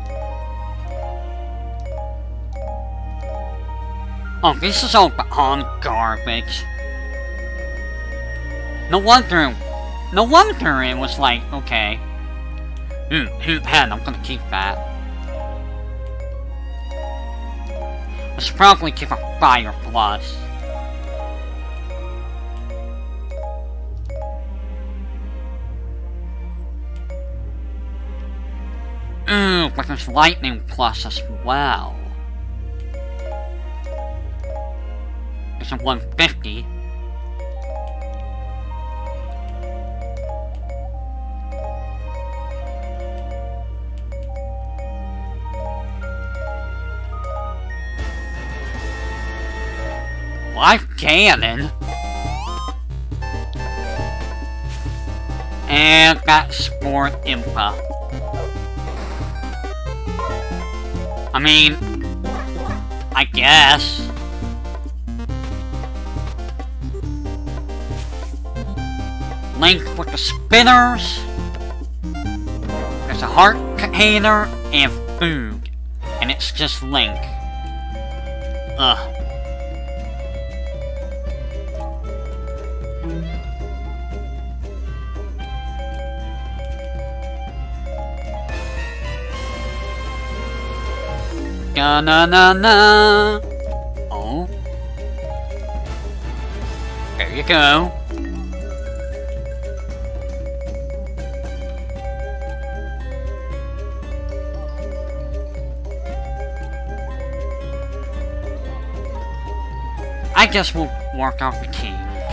Oh, this is all beyond garbage. No wonder it was like, okay. I'm gonna keep that. I should probably keep a Fire Plus. Ooh, but there's Lightning Plus as well. It's a 150. Life Cannon. And that's for Impa. I mean, I guess. Link with the spinners. There's a heart container and food. And it's just Link. Ugh. Na. Oh. There you go. I guess we'll work out the king.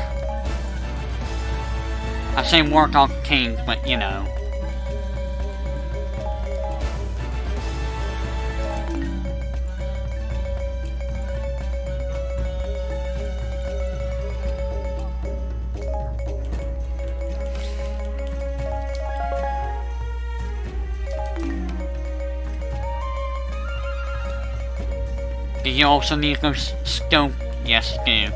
I say work out the king, but you know. Do you also need to go scope? Yes, you do.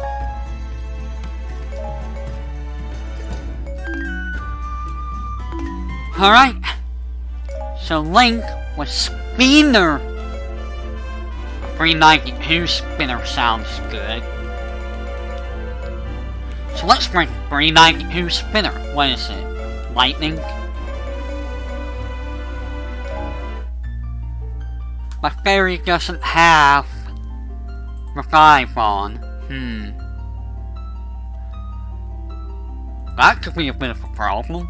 Alright. So Link was spinner. 392 spinner sounds good. So let's bring 392 spinner. What is it? Lightning? My fairy doesn't have Revive on. That could be a bit of a problem.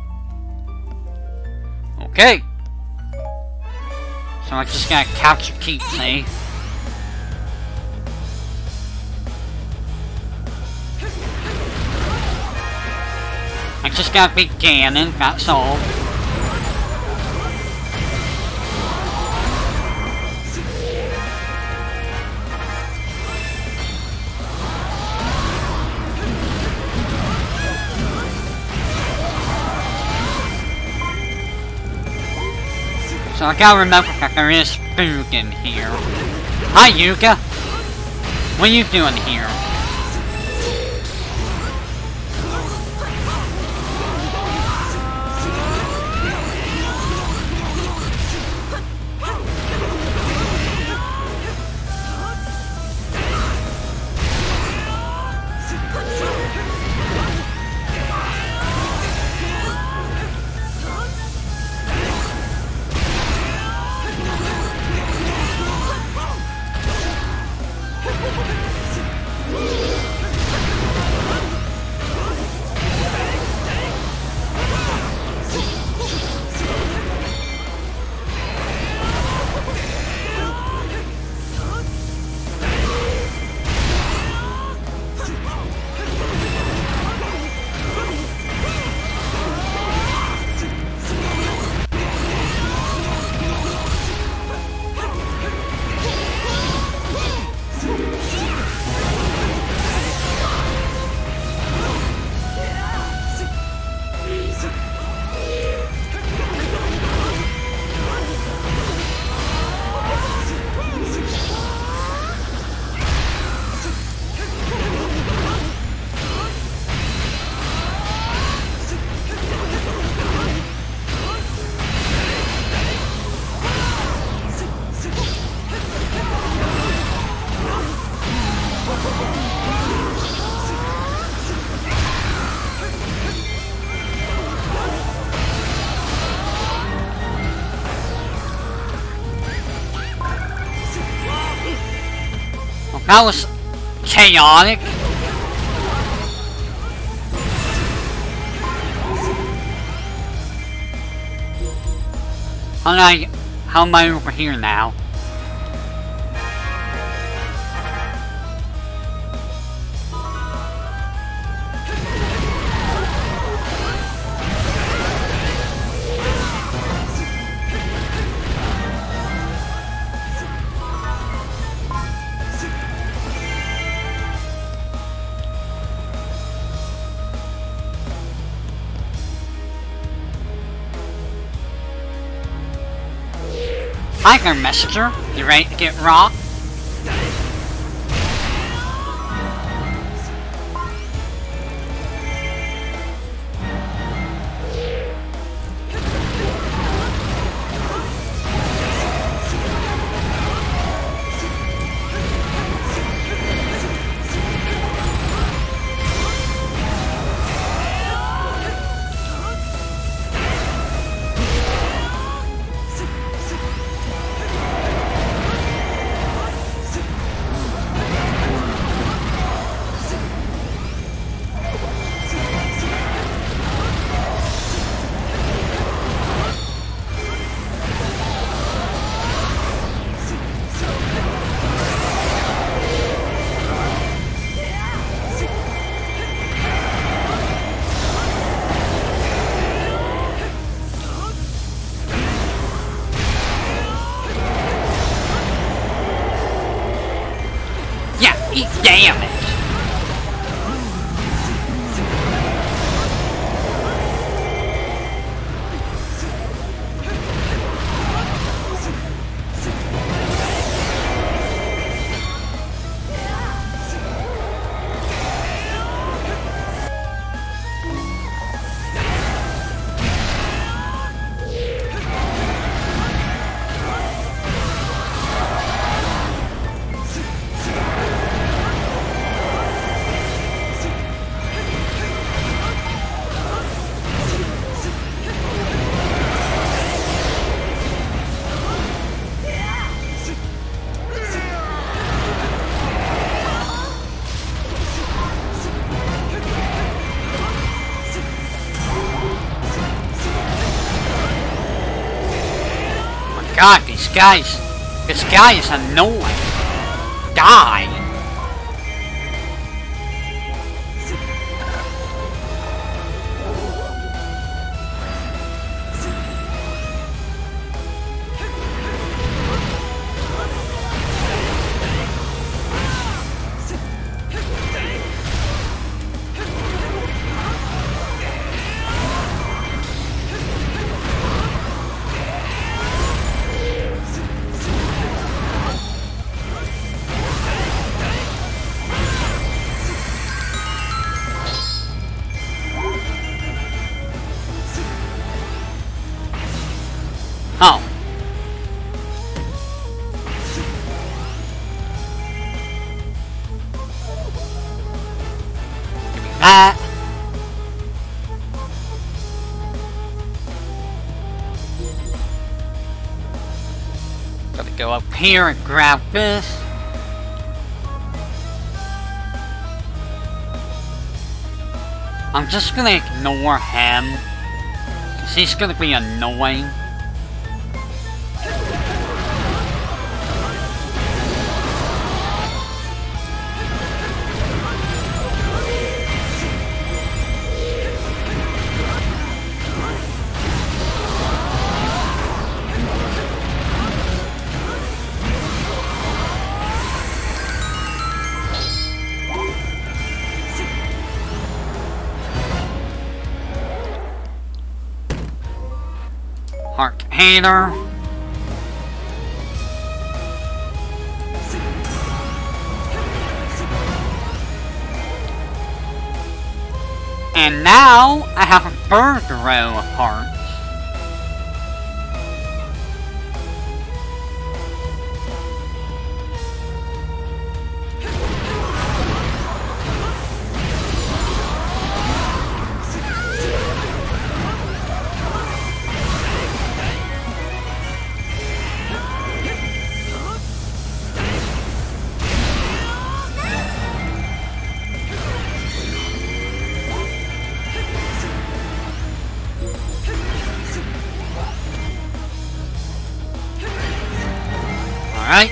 Okay. So I just gotta capture Kitsune. I just gotta beat Ganon, that's all. So I gotta remember that there is food in here. Hi, Yuka! What are you doing here? That was chaotic. How am I over here now? Hi there, messenger. You ready to get rocked? Eat damage! God, this guy is annoying. Die. Oh. Give me that. Gotta go up here and grab this. I'm just gonna ignore him, 'cause he's gonna be annoying. Hater. And now I have a third row of parts. Alright.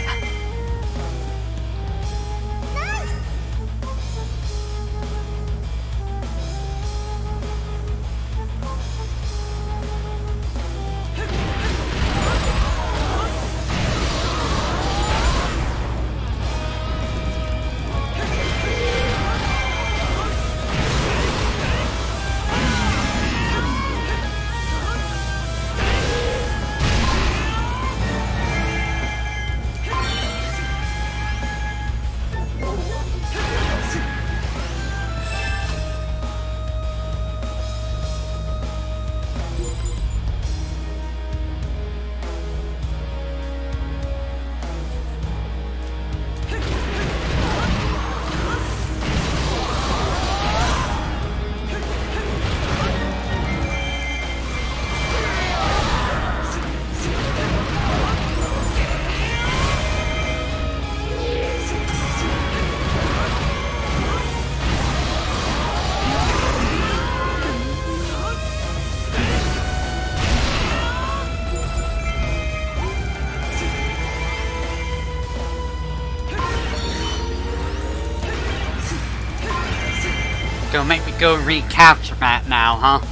Gonna make me go recapture that now, huh?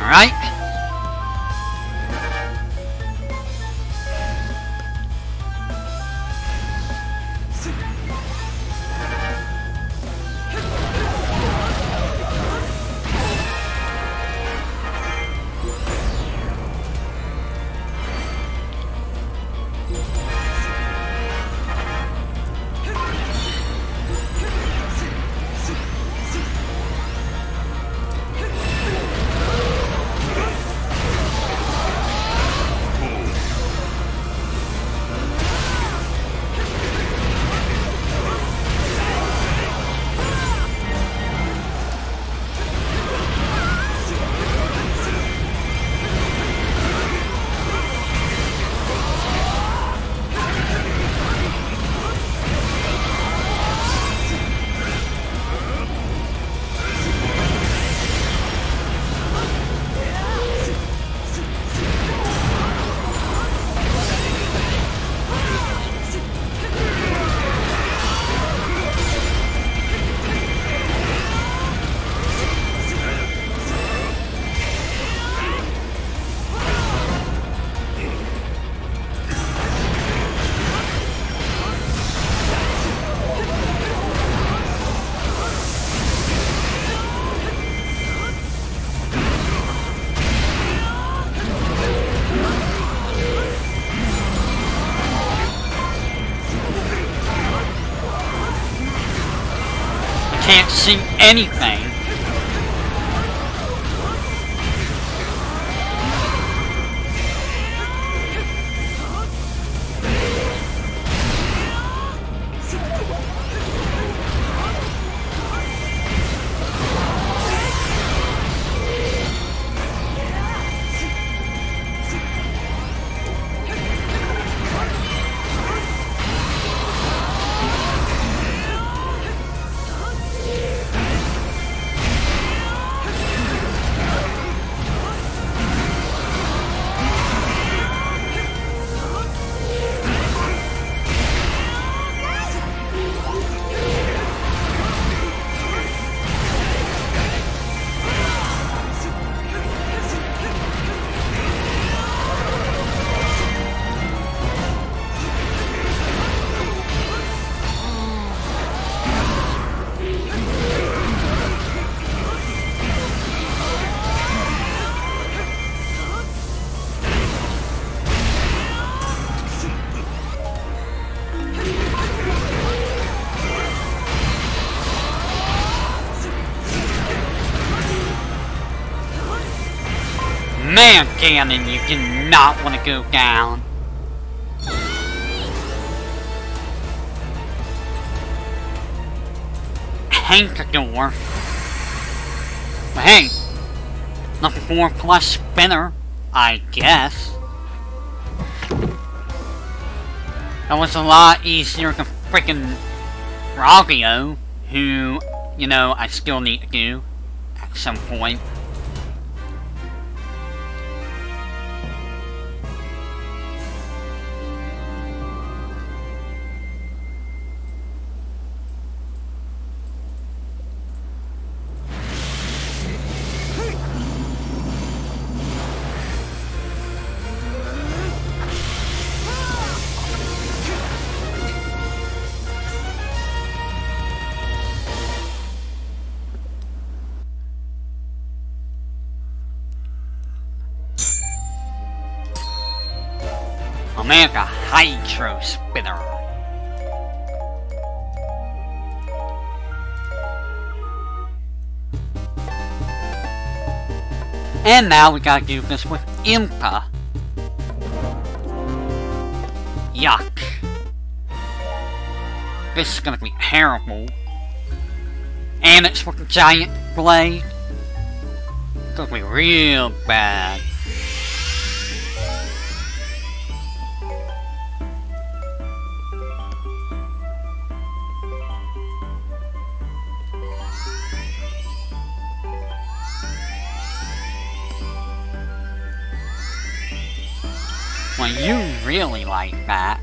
Alright. Can't see anything. Man, Ganon, you do not want to go down. Hankador. But hey, nothing 4 plus spinner, I guess. That was a lot easier than freaking Ravio, who, you know, I still need to do at some point. Omega Hydro Spinner. And now we gotta do this with Impa. Yuck. This is gonna be terrible. And it's with a giant blade. It's gonna be real bad. Well, you really like that.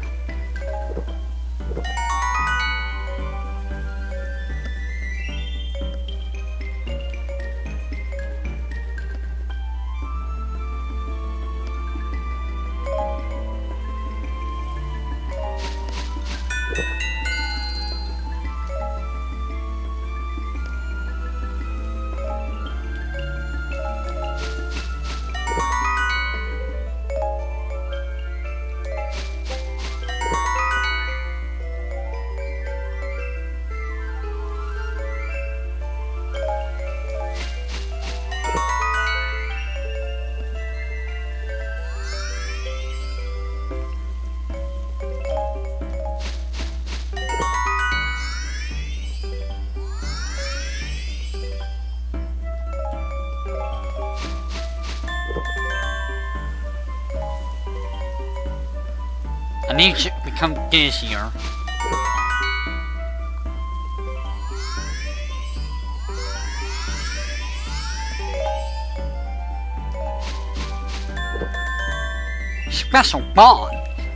I need to become dizzier. Special bond.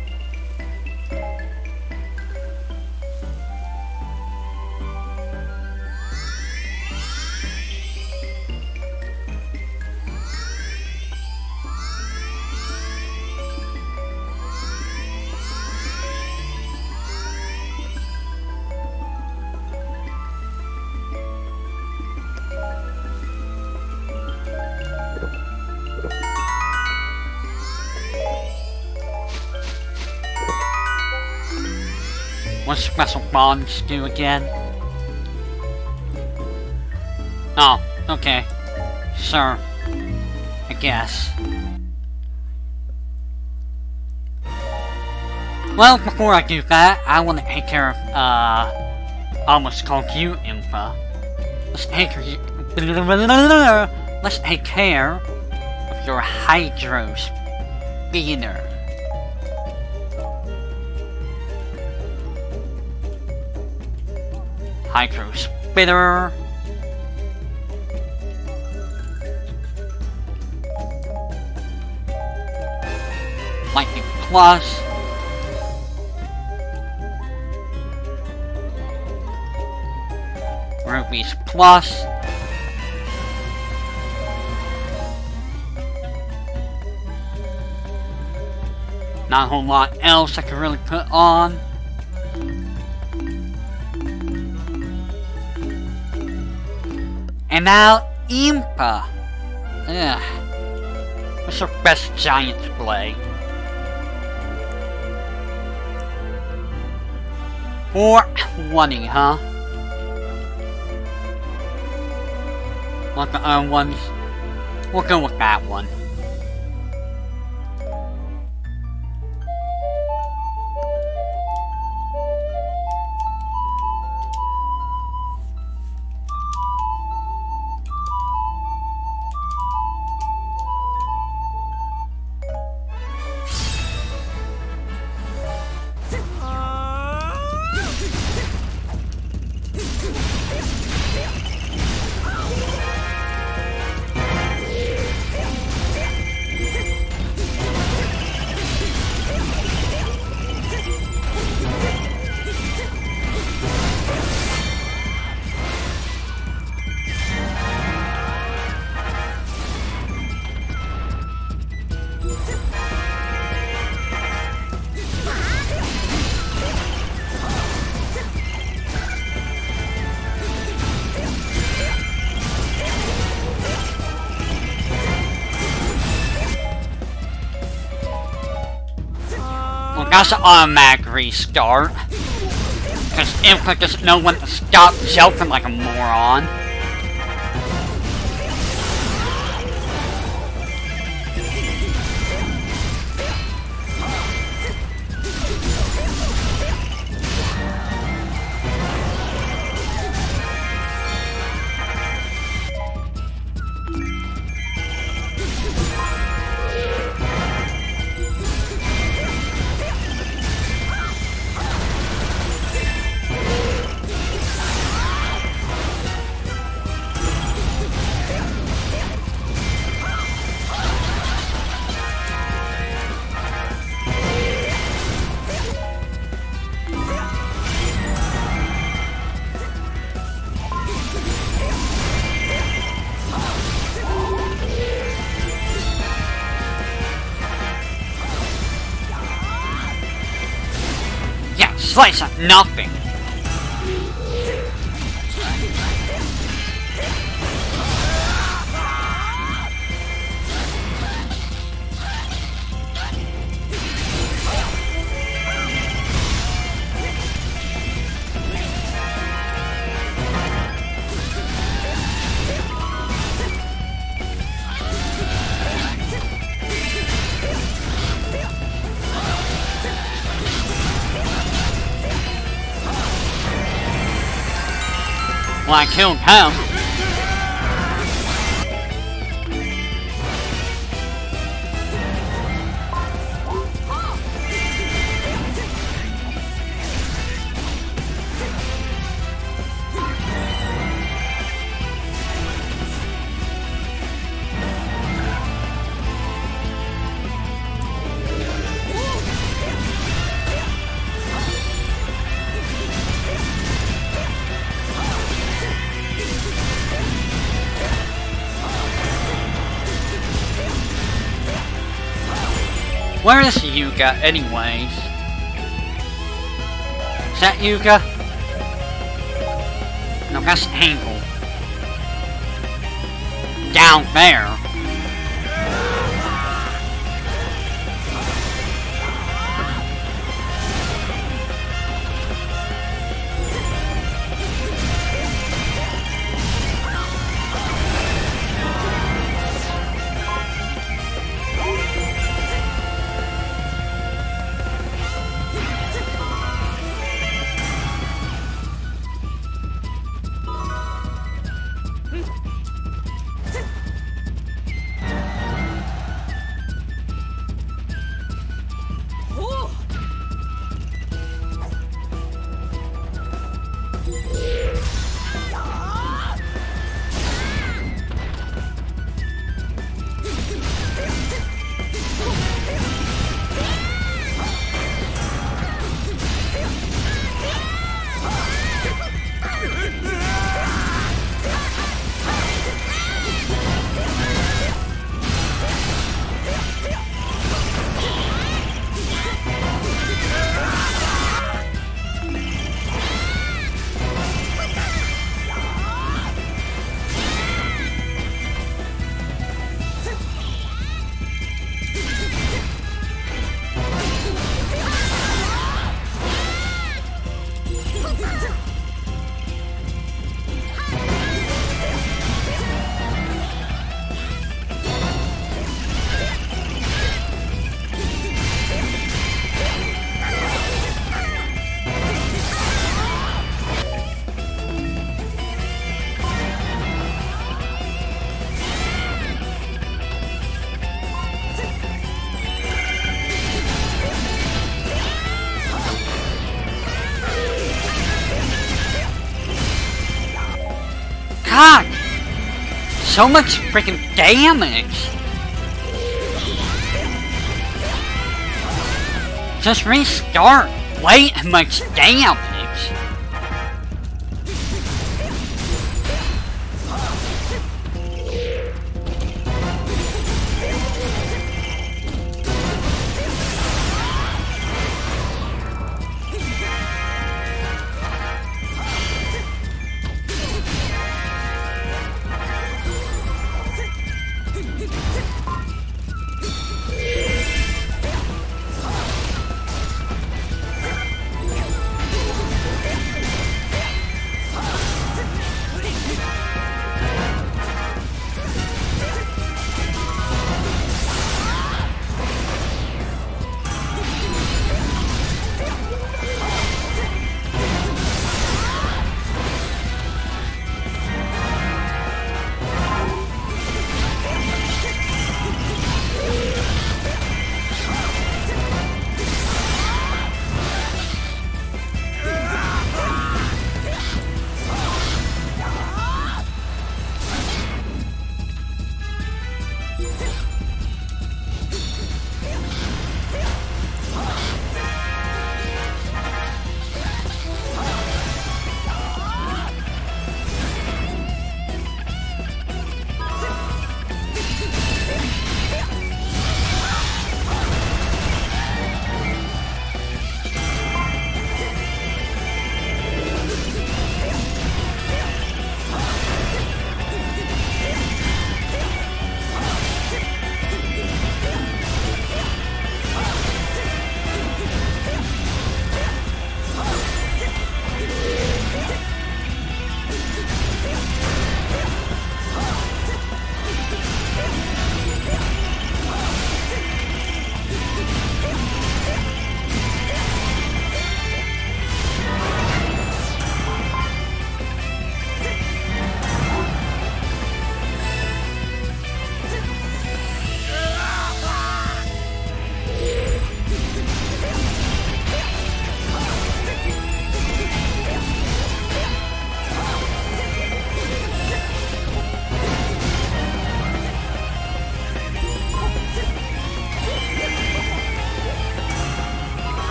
What special bonds do again? Oh, okay. Sure. I guess. Well, before I do that, I want to take care of, almost called you, Impa. Let's take care of your Hydro Spinner. Hydro Spinner. Lightning Plus. Rubies Plus. Not a whole lot else I can really put on. And now, Impa. Ugh. What's her best giant display? 420, huh? Want the other ones? We'll go with that one. That's an automatic restart. Because Impa doesn't know when to stop jumping like a moron. Slice of nothing. Well, I killed him. Where is Yuga, anyways? Is that Yuga? No, that's Angle. Down there. God! So much freaking damage! Just restart! Way too much damage!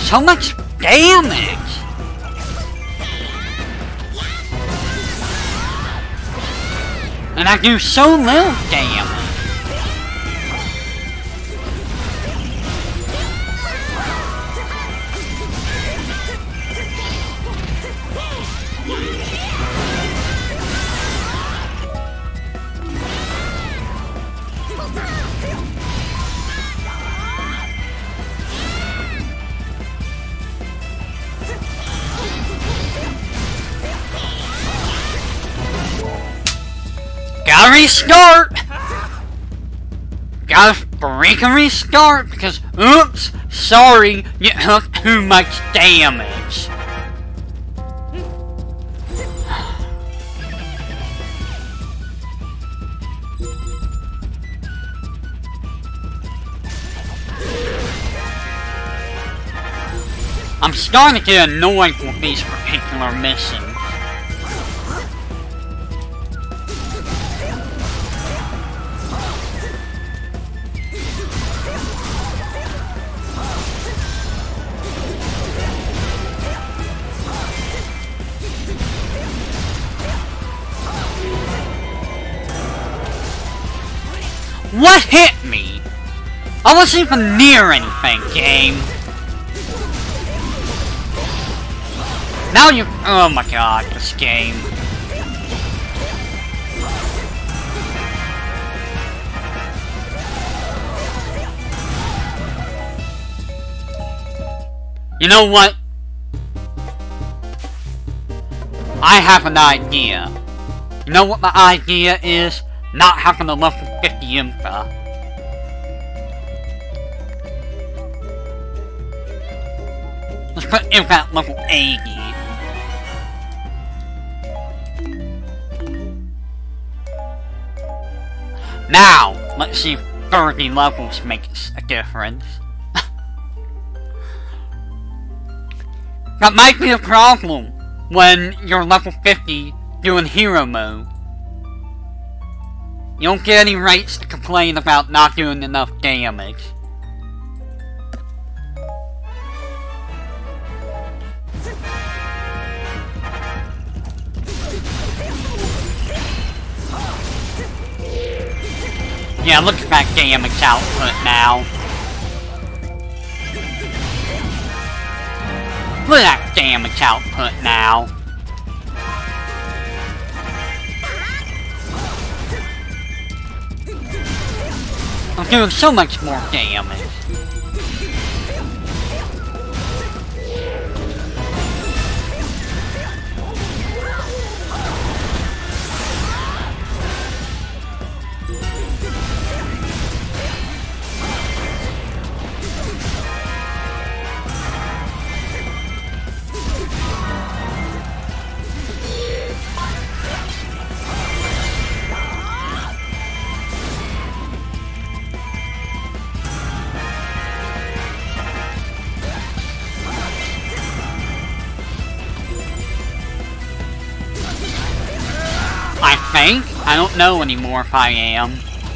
so much damage. And I do so little damage. Gotta restart! Gotta freaking restart because, oops, sorry, you took too much damage. I'm starting to get annoyed with these particular missions. What hit me? I wasn't even near anything, game. Now you... Oh my god, this game. You know what? I have an idea. You know what my idea is? Not having a level 50 Impa. Let's put Impa at level 80. Now, let's see if 30 levels makes a difference. That might be a problem when you're level 50 doing hero mode. You don't get any rights to complain about not doing enough damage. Yeah, look at that damage output now. Look at that damage output now. I'm doing so much more damage. I don't know anymore if I am.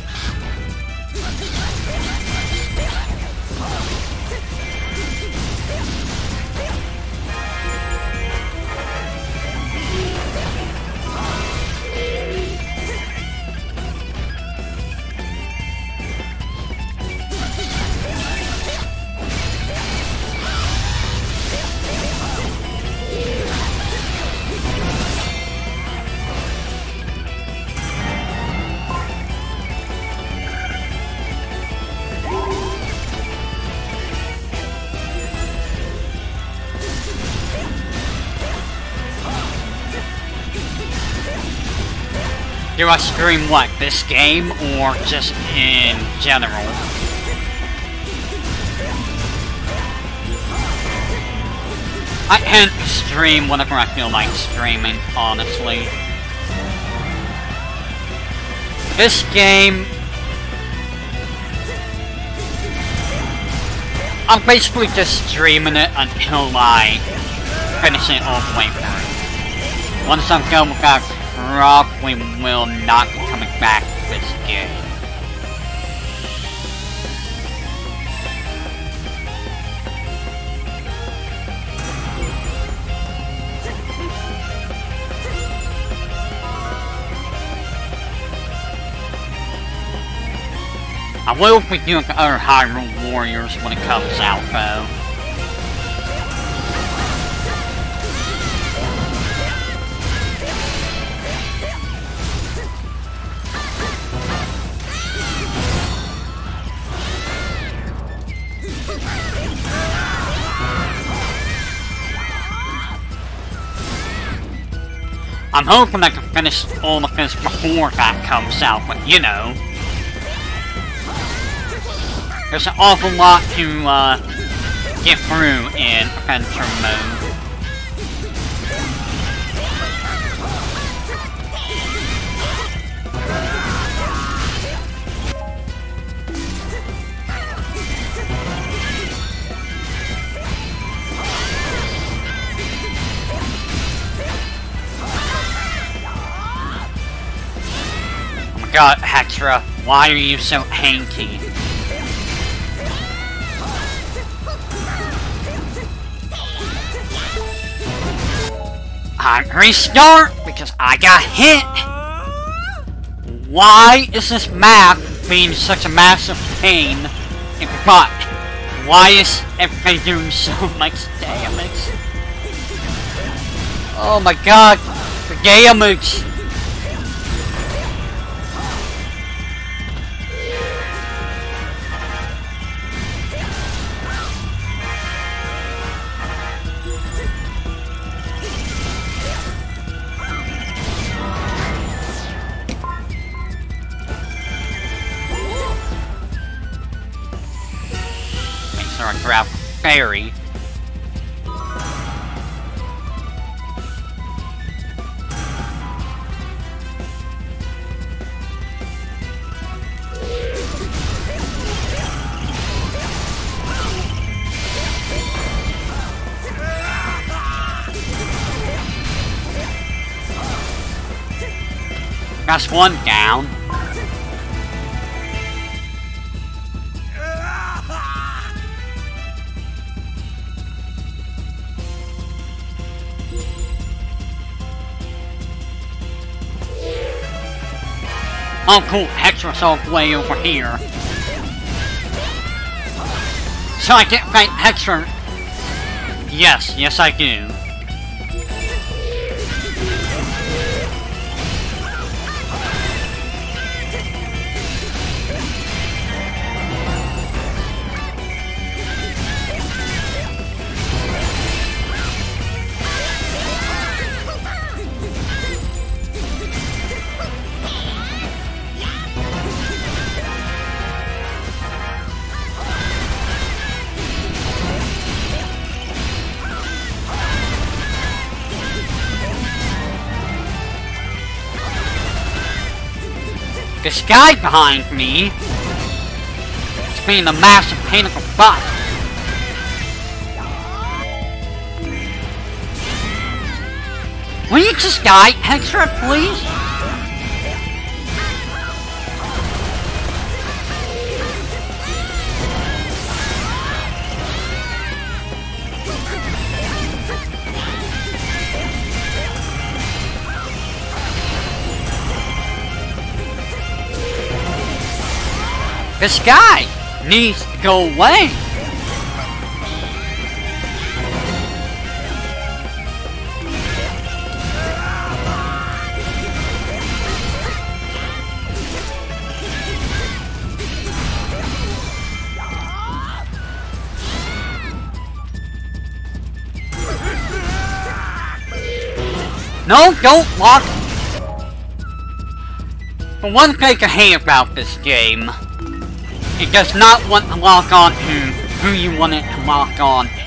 Do I stream what, this game or just in general? I can stream whenever I feel like streaming, honestly. This game... I'm basically just streaming it until I finish it all the way through. Once I'm done with that, probably will not be coming back to this game. I will be doing the other Hyrule Warriors when it comes out, though. I'm hoping I can finish all of this before that comes out, but you know. There's an awful lot to get through in adventure mode. God, Hexra, why are you so hanky? I'm restart because I got hit. Why is this map being such a massive pain in the butt? Why is everything doing so much damage? Oh my god, the damage! I grab Fairy. That's one down. Oh cool, Hexra's all way over here. So I can fight Hexra. Yes I do. This guy behind me is being a massive pain in the butt. Will you just die, Hexra, please? This guy needs to go away. No, don't lock. But one thing I hate about this game, it does not want to lock on to who you want it to lock on to.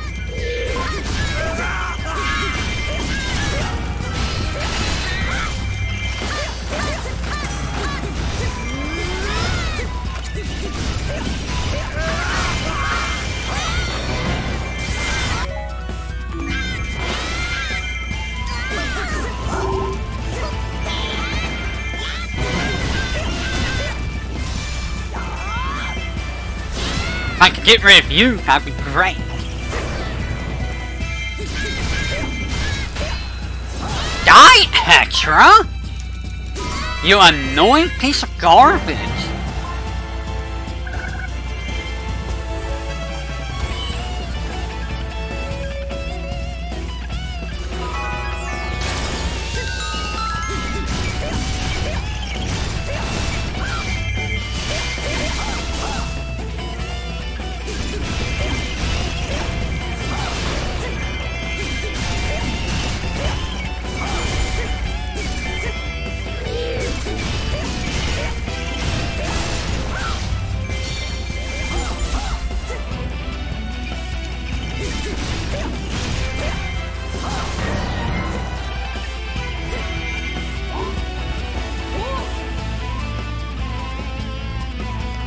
If I could get rid of you, that'd be great. Die, Hexra! You annoying piece of garbage!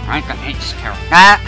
Alright, got takes care of that.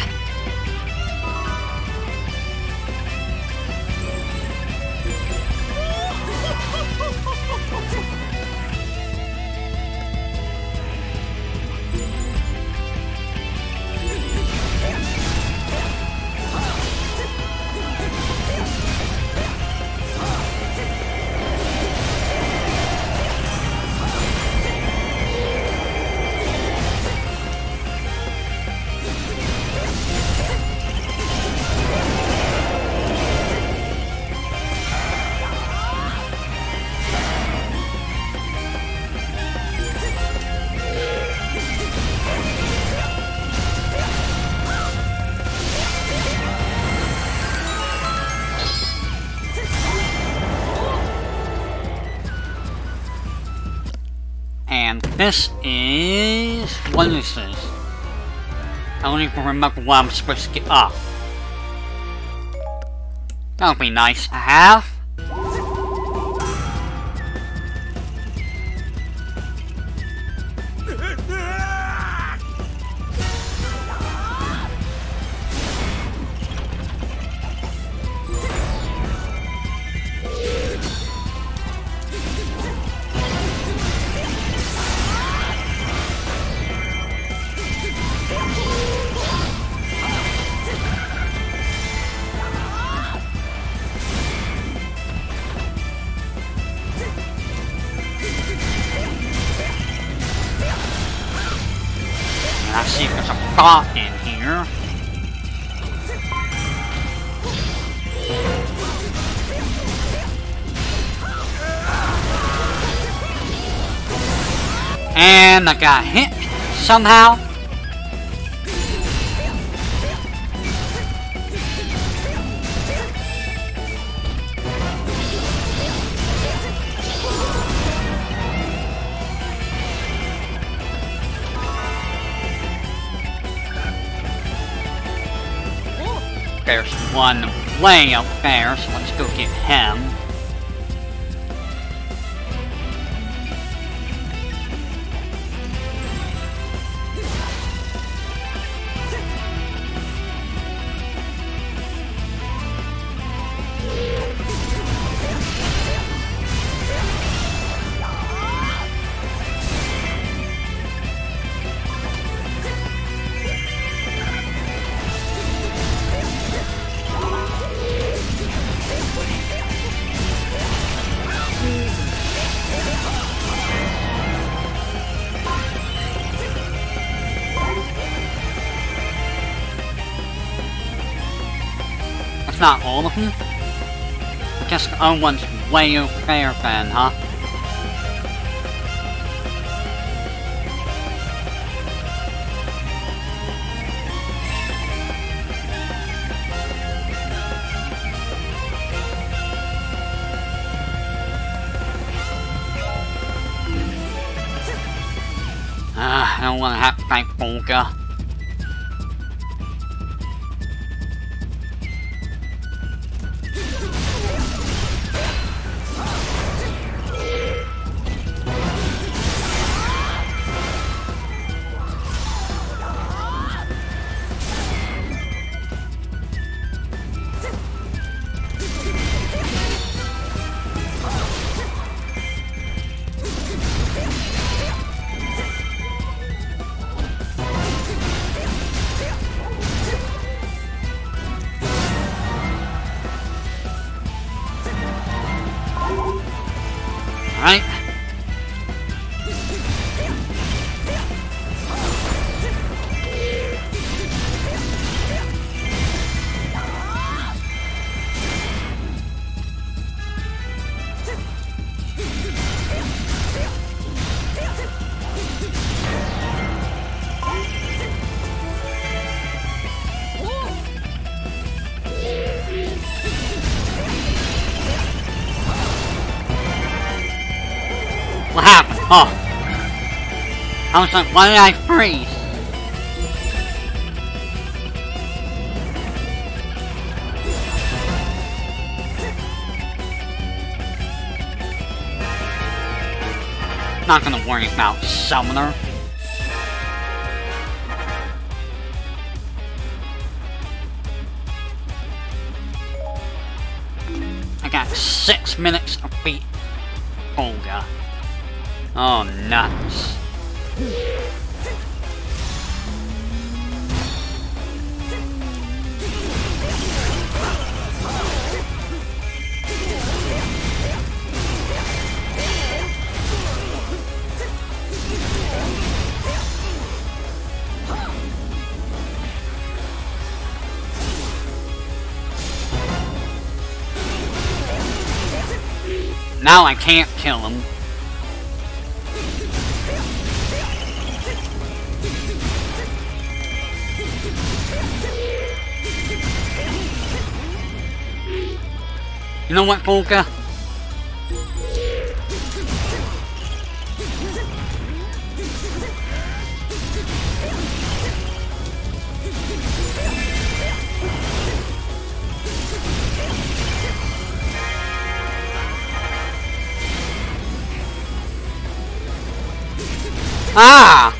And this is... what is this? I don't even remember what I'm supposed to get up. That would be nice to have. I see there's a bot in here. And I got hit somehow. There's one way up there, so let's go get him. Not all of them? I guess the other one's way over there then, huh? I don't want to have to fight Volga. Right? What happened? Oh. I was like, why did I freeze? Not gonna worry about Summoner. minutes of beat Olga. Oh, nuts. Now I can't kill him. You know what, Volga? Ah!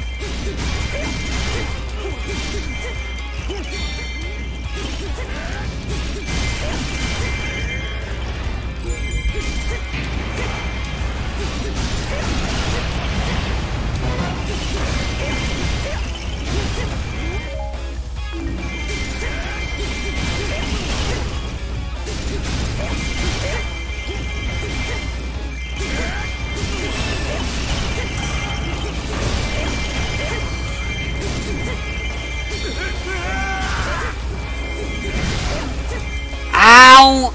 Ow!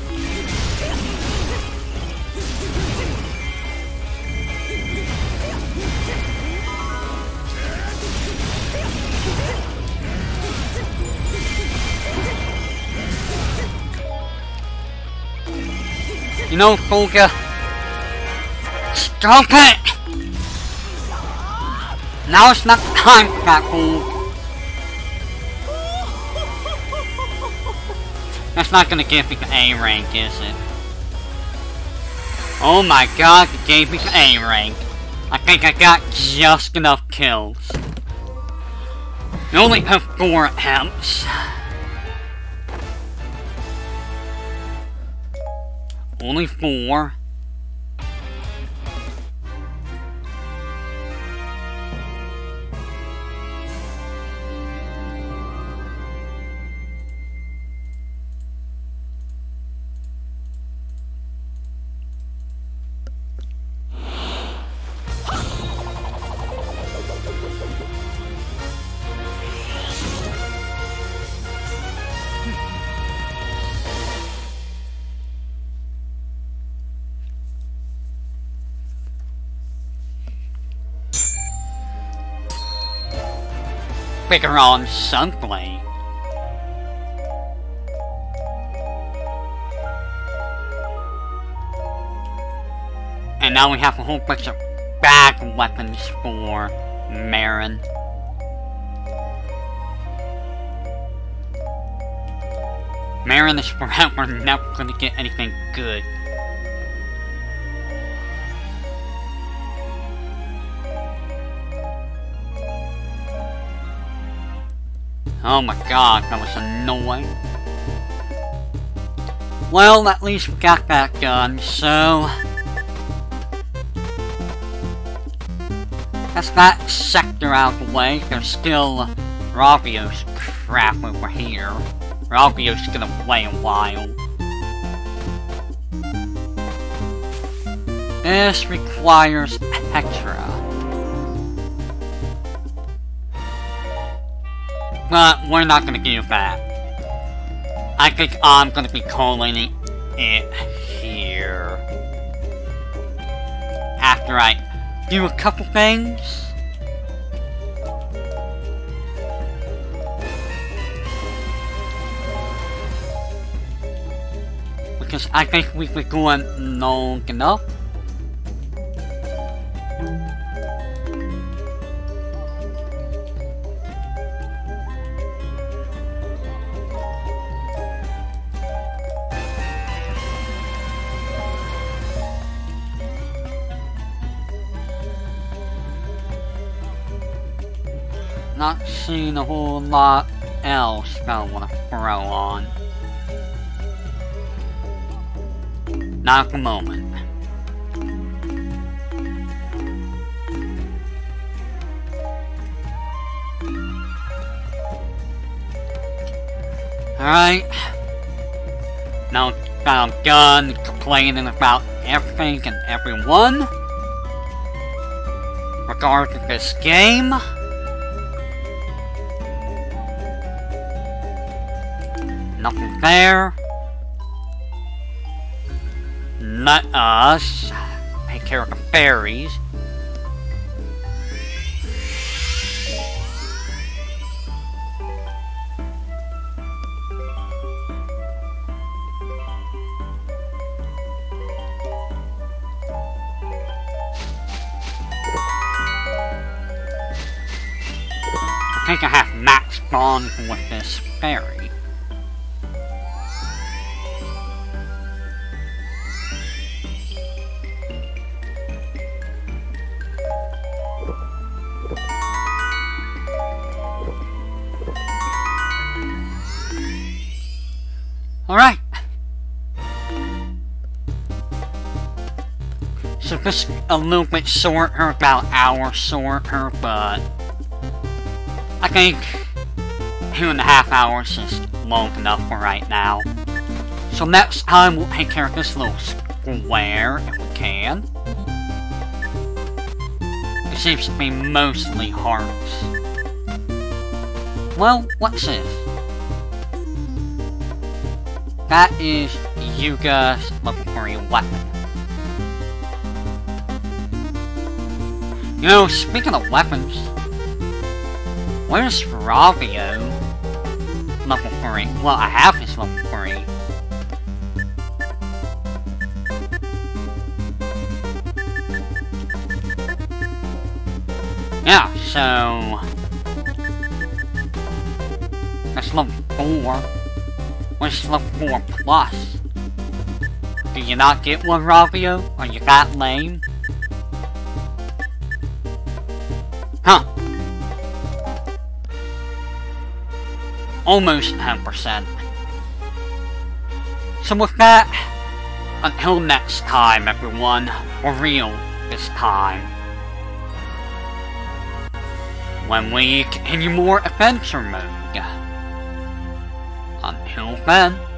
You know, Volga, stop it! Now it's not time for that, Volga. That's not gonna give me the A rank, is it? Oh my god, it gave me the A rank. I think I got just enough kills. I only have 4 attempts. Only 4. Figure on something. And now we have a whole bunch of bag weapons for Marin. Marin is forever never gonna get anything good. Oh my god, that was annoying. Well, at least we got that done, so... that's that sector out of the way. There's still Ravio's crap over here. Ravio's gonna play a while. This requires Petra. But we're not gonna do that. I think I'm gonna be calling it here. After I do a couple things. Because I think we've been going long enough. Not seeing a whole lot else that I want to throw on. Not at the moment. Alright. Now that I'm done complaining about everything and everyone regarding this game, nothing there. Let us take care of the fairies. I think I have max bond with this fairy. Alright. So this is a little bit shorter, about an hour shorter, but I think 2.5 hours is long enough for right now. So next time we'll take care of this little square if we can. It seems to be mostly hearts. Well, what's this? That is Yuga's level 3 weapon. You know, speaking of weapons, where's Ravio? Level 3. Well, I have his level 3. Yeah, so that's level 4. What's level 4 plus? Do you not get one, Ravio? Are you that lame? Huh. Almost 10%. So with that, until next time everyone, for real this time, when we continue more adventure mode. Until then.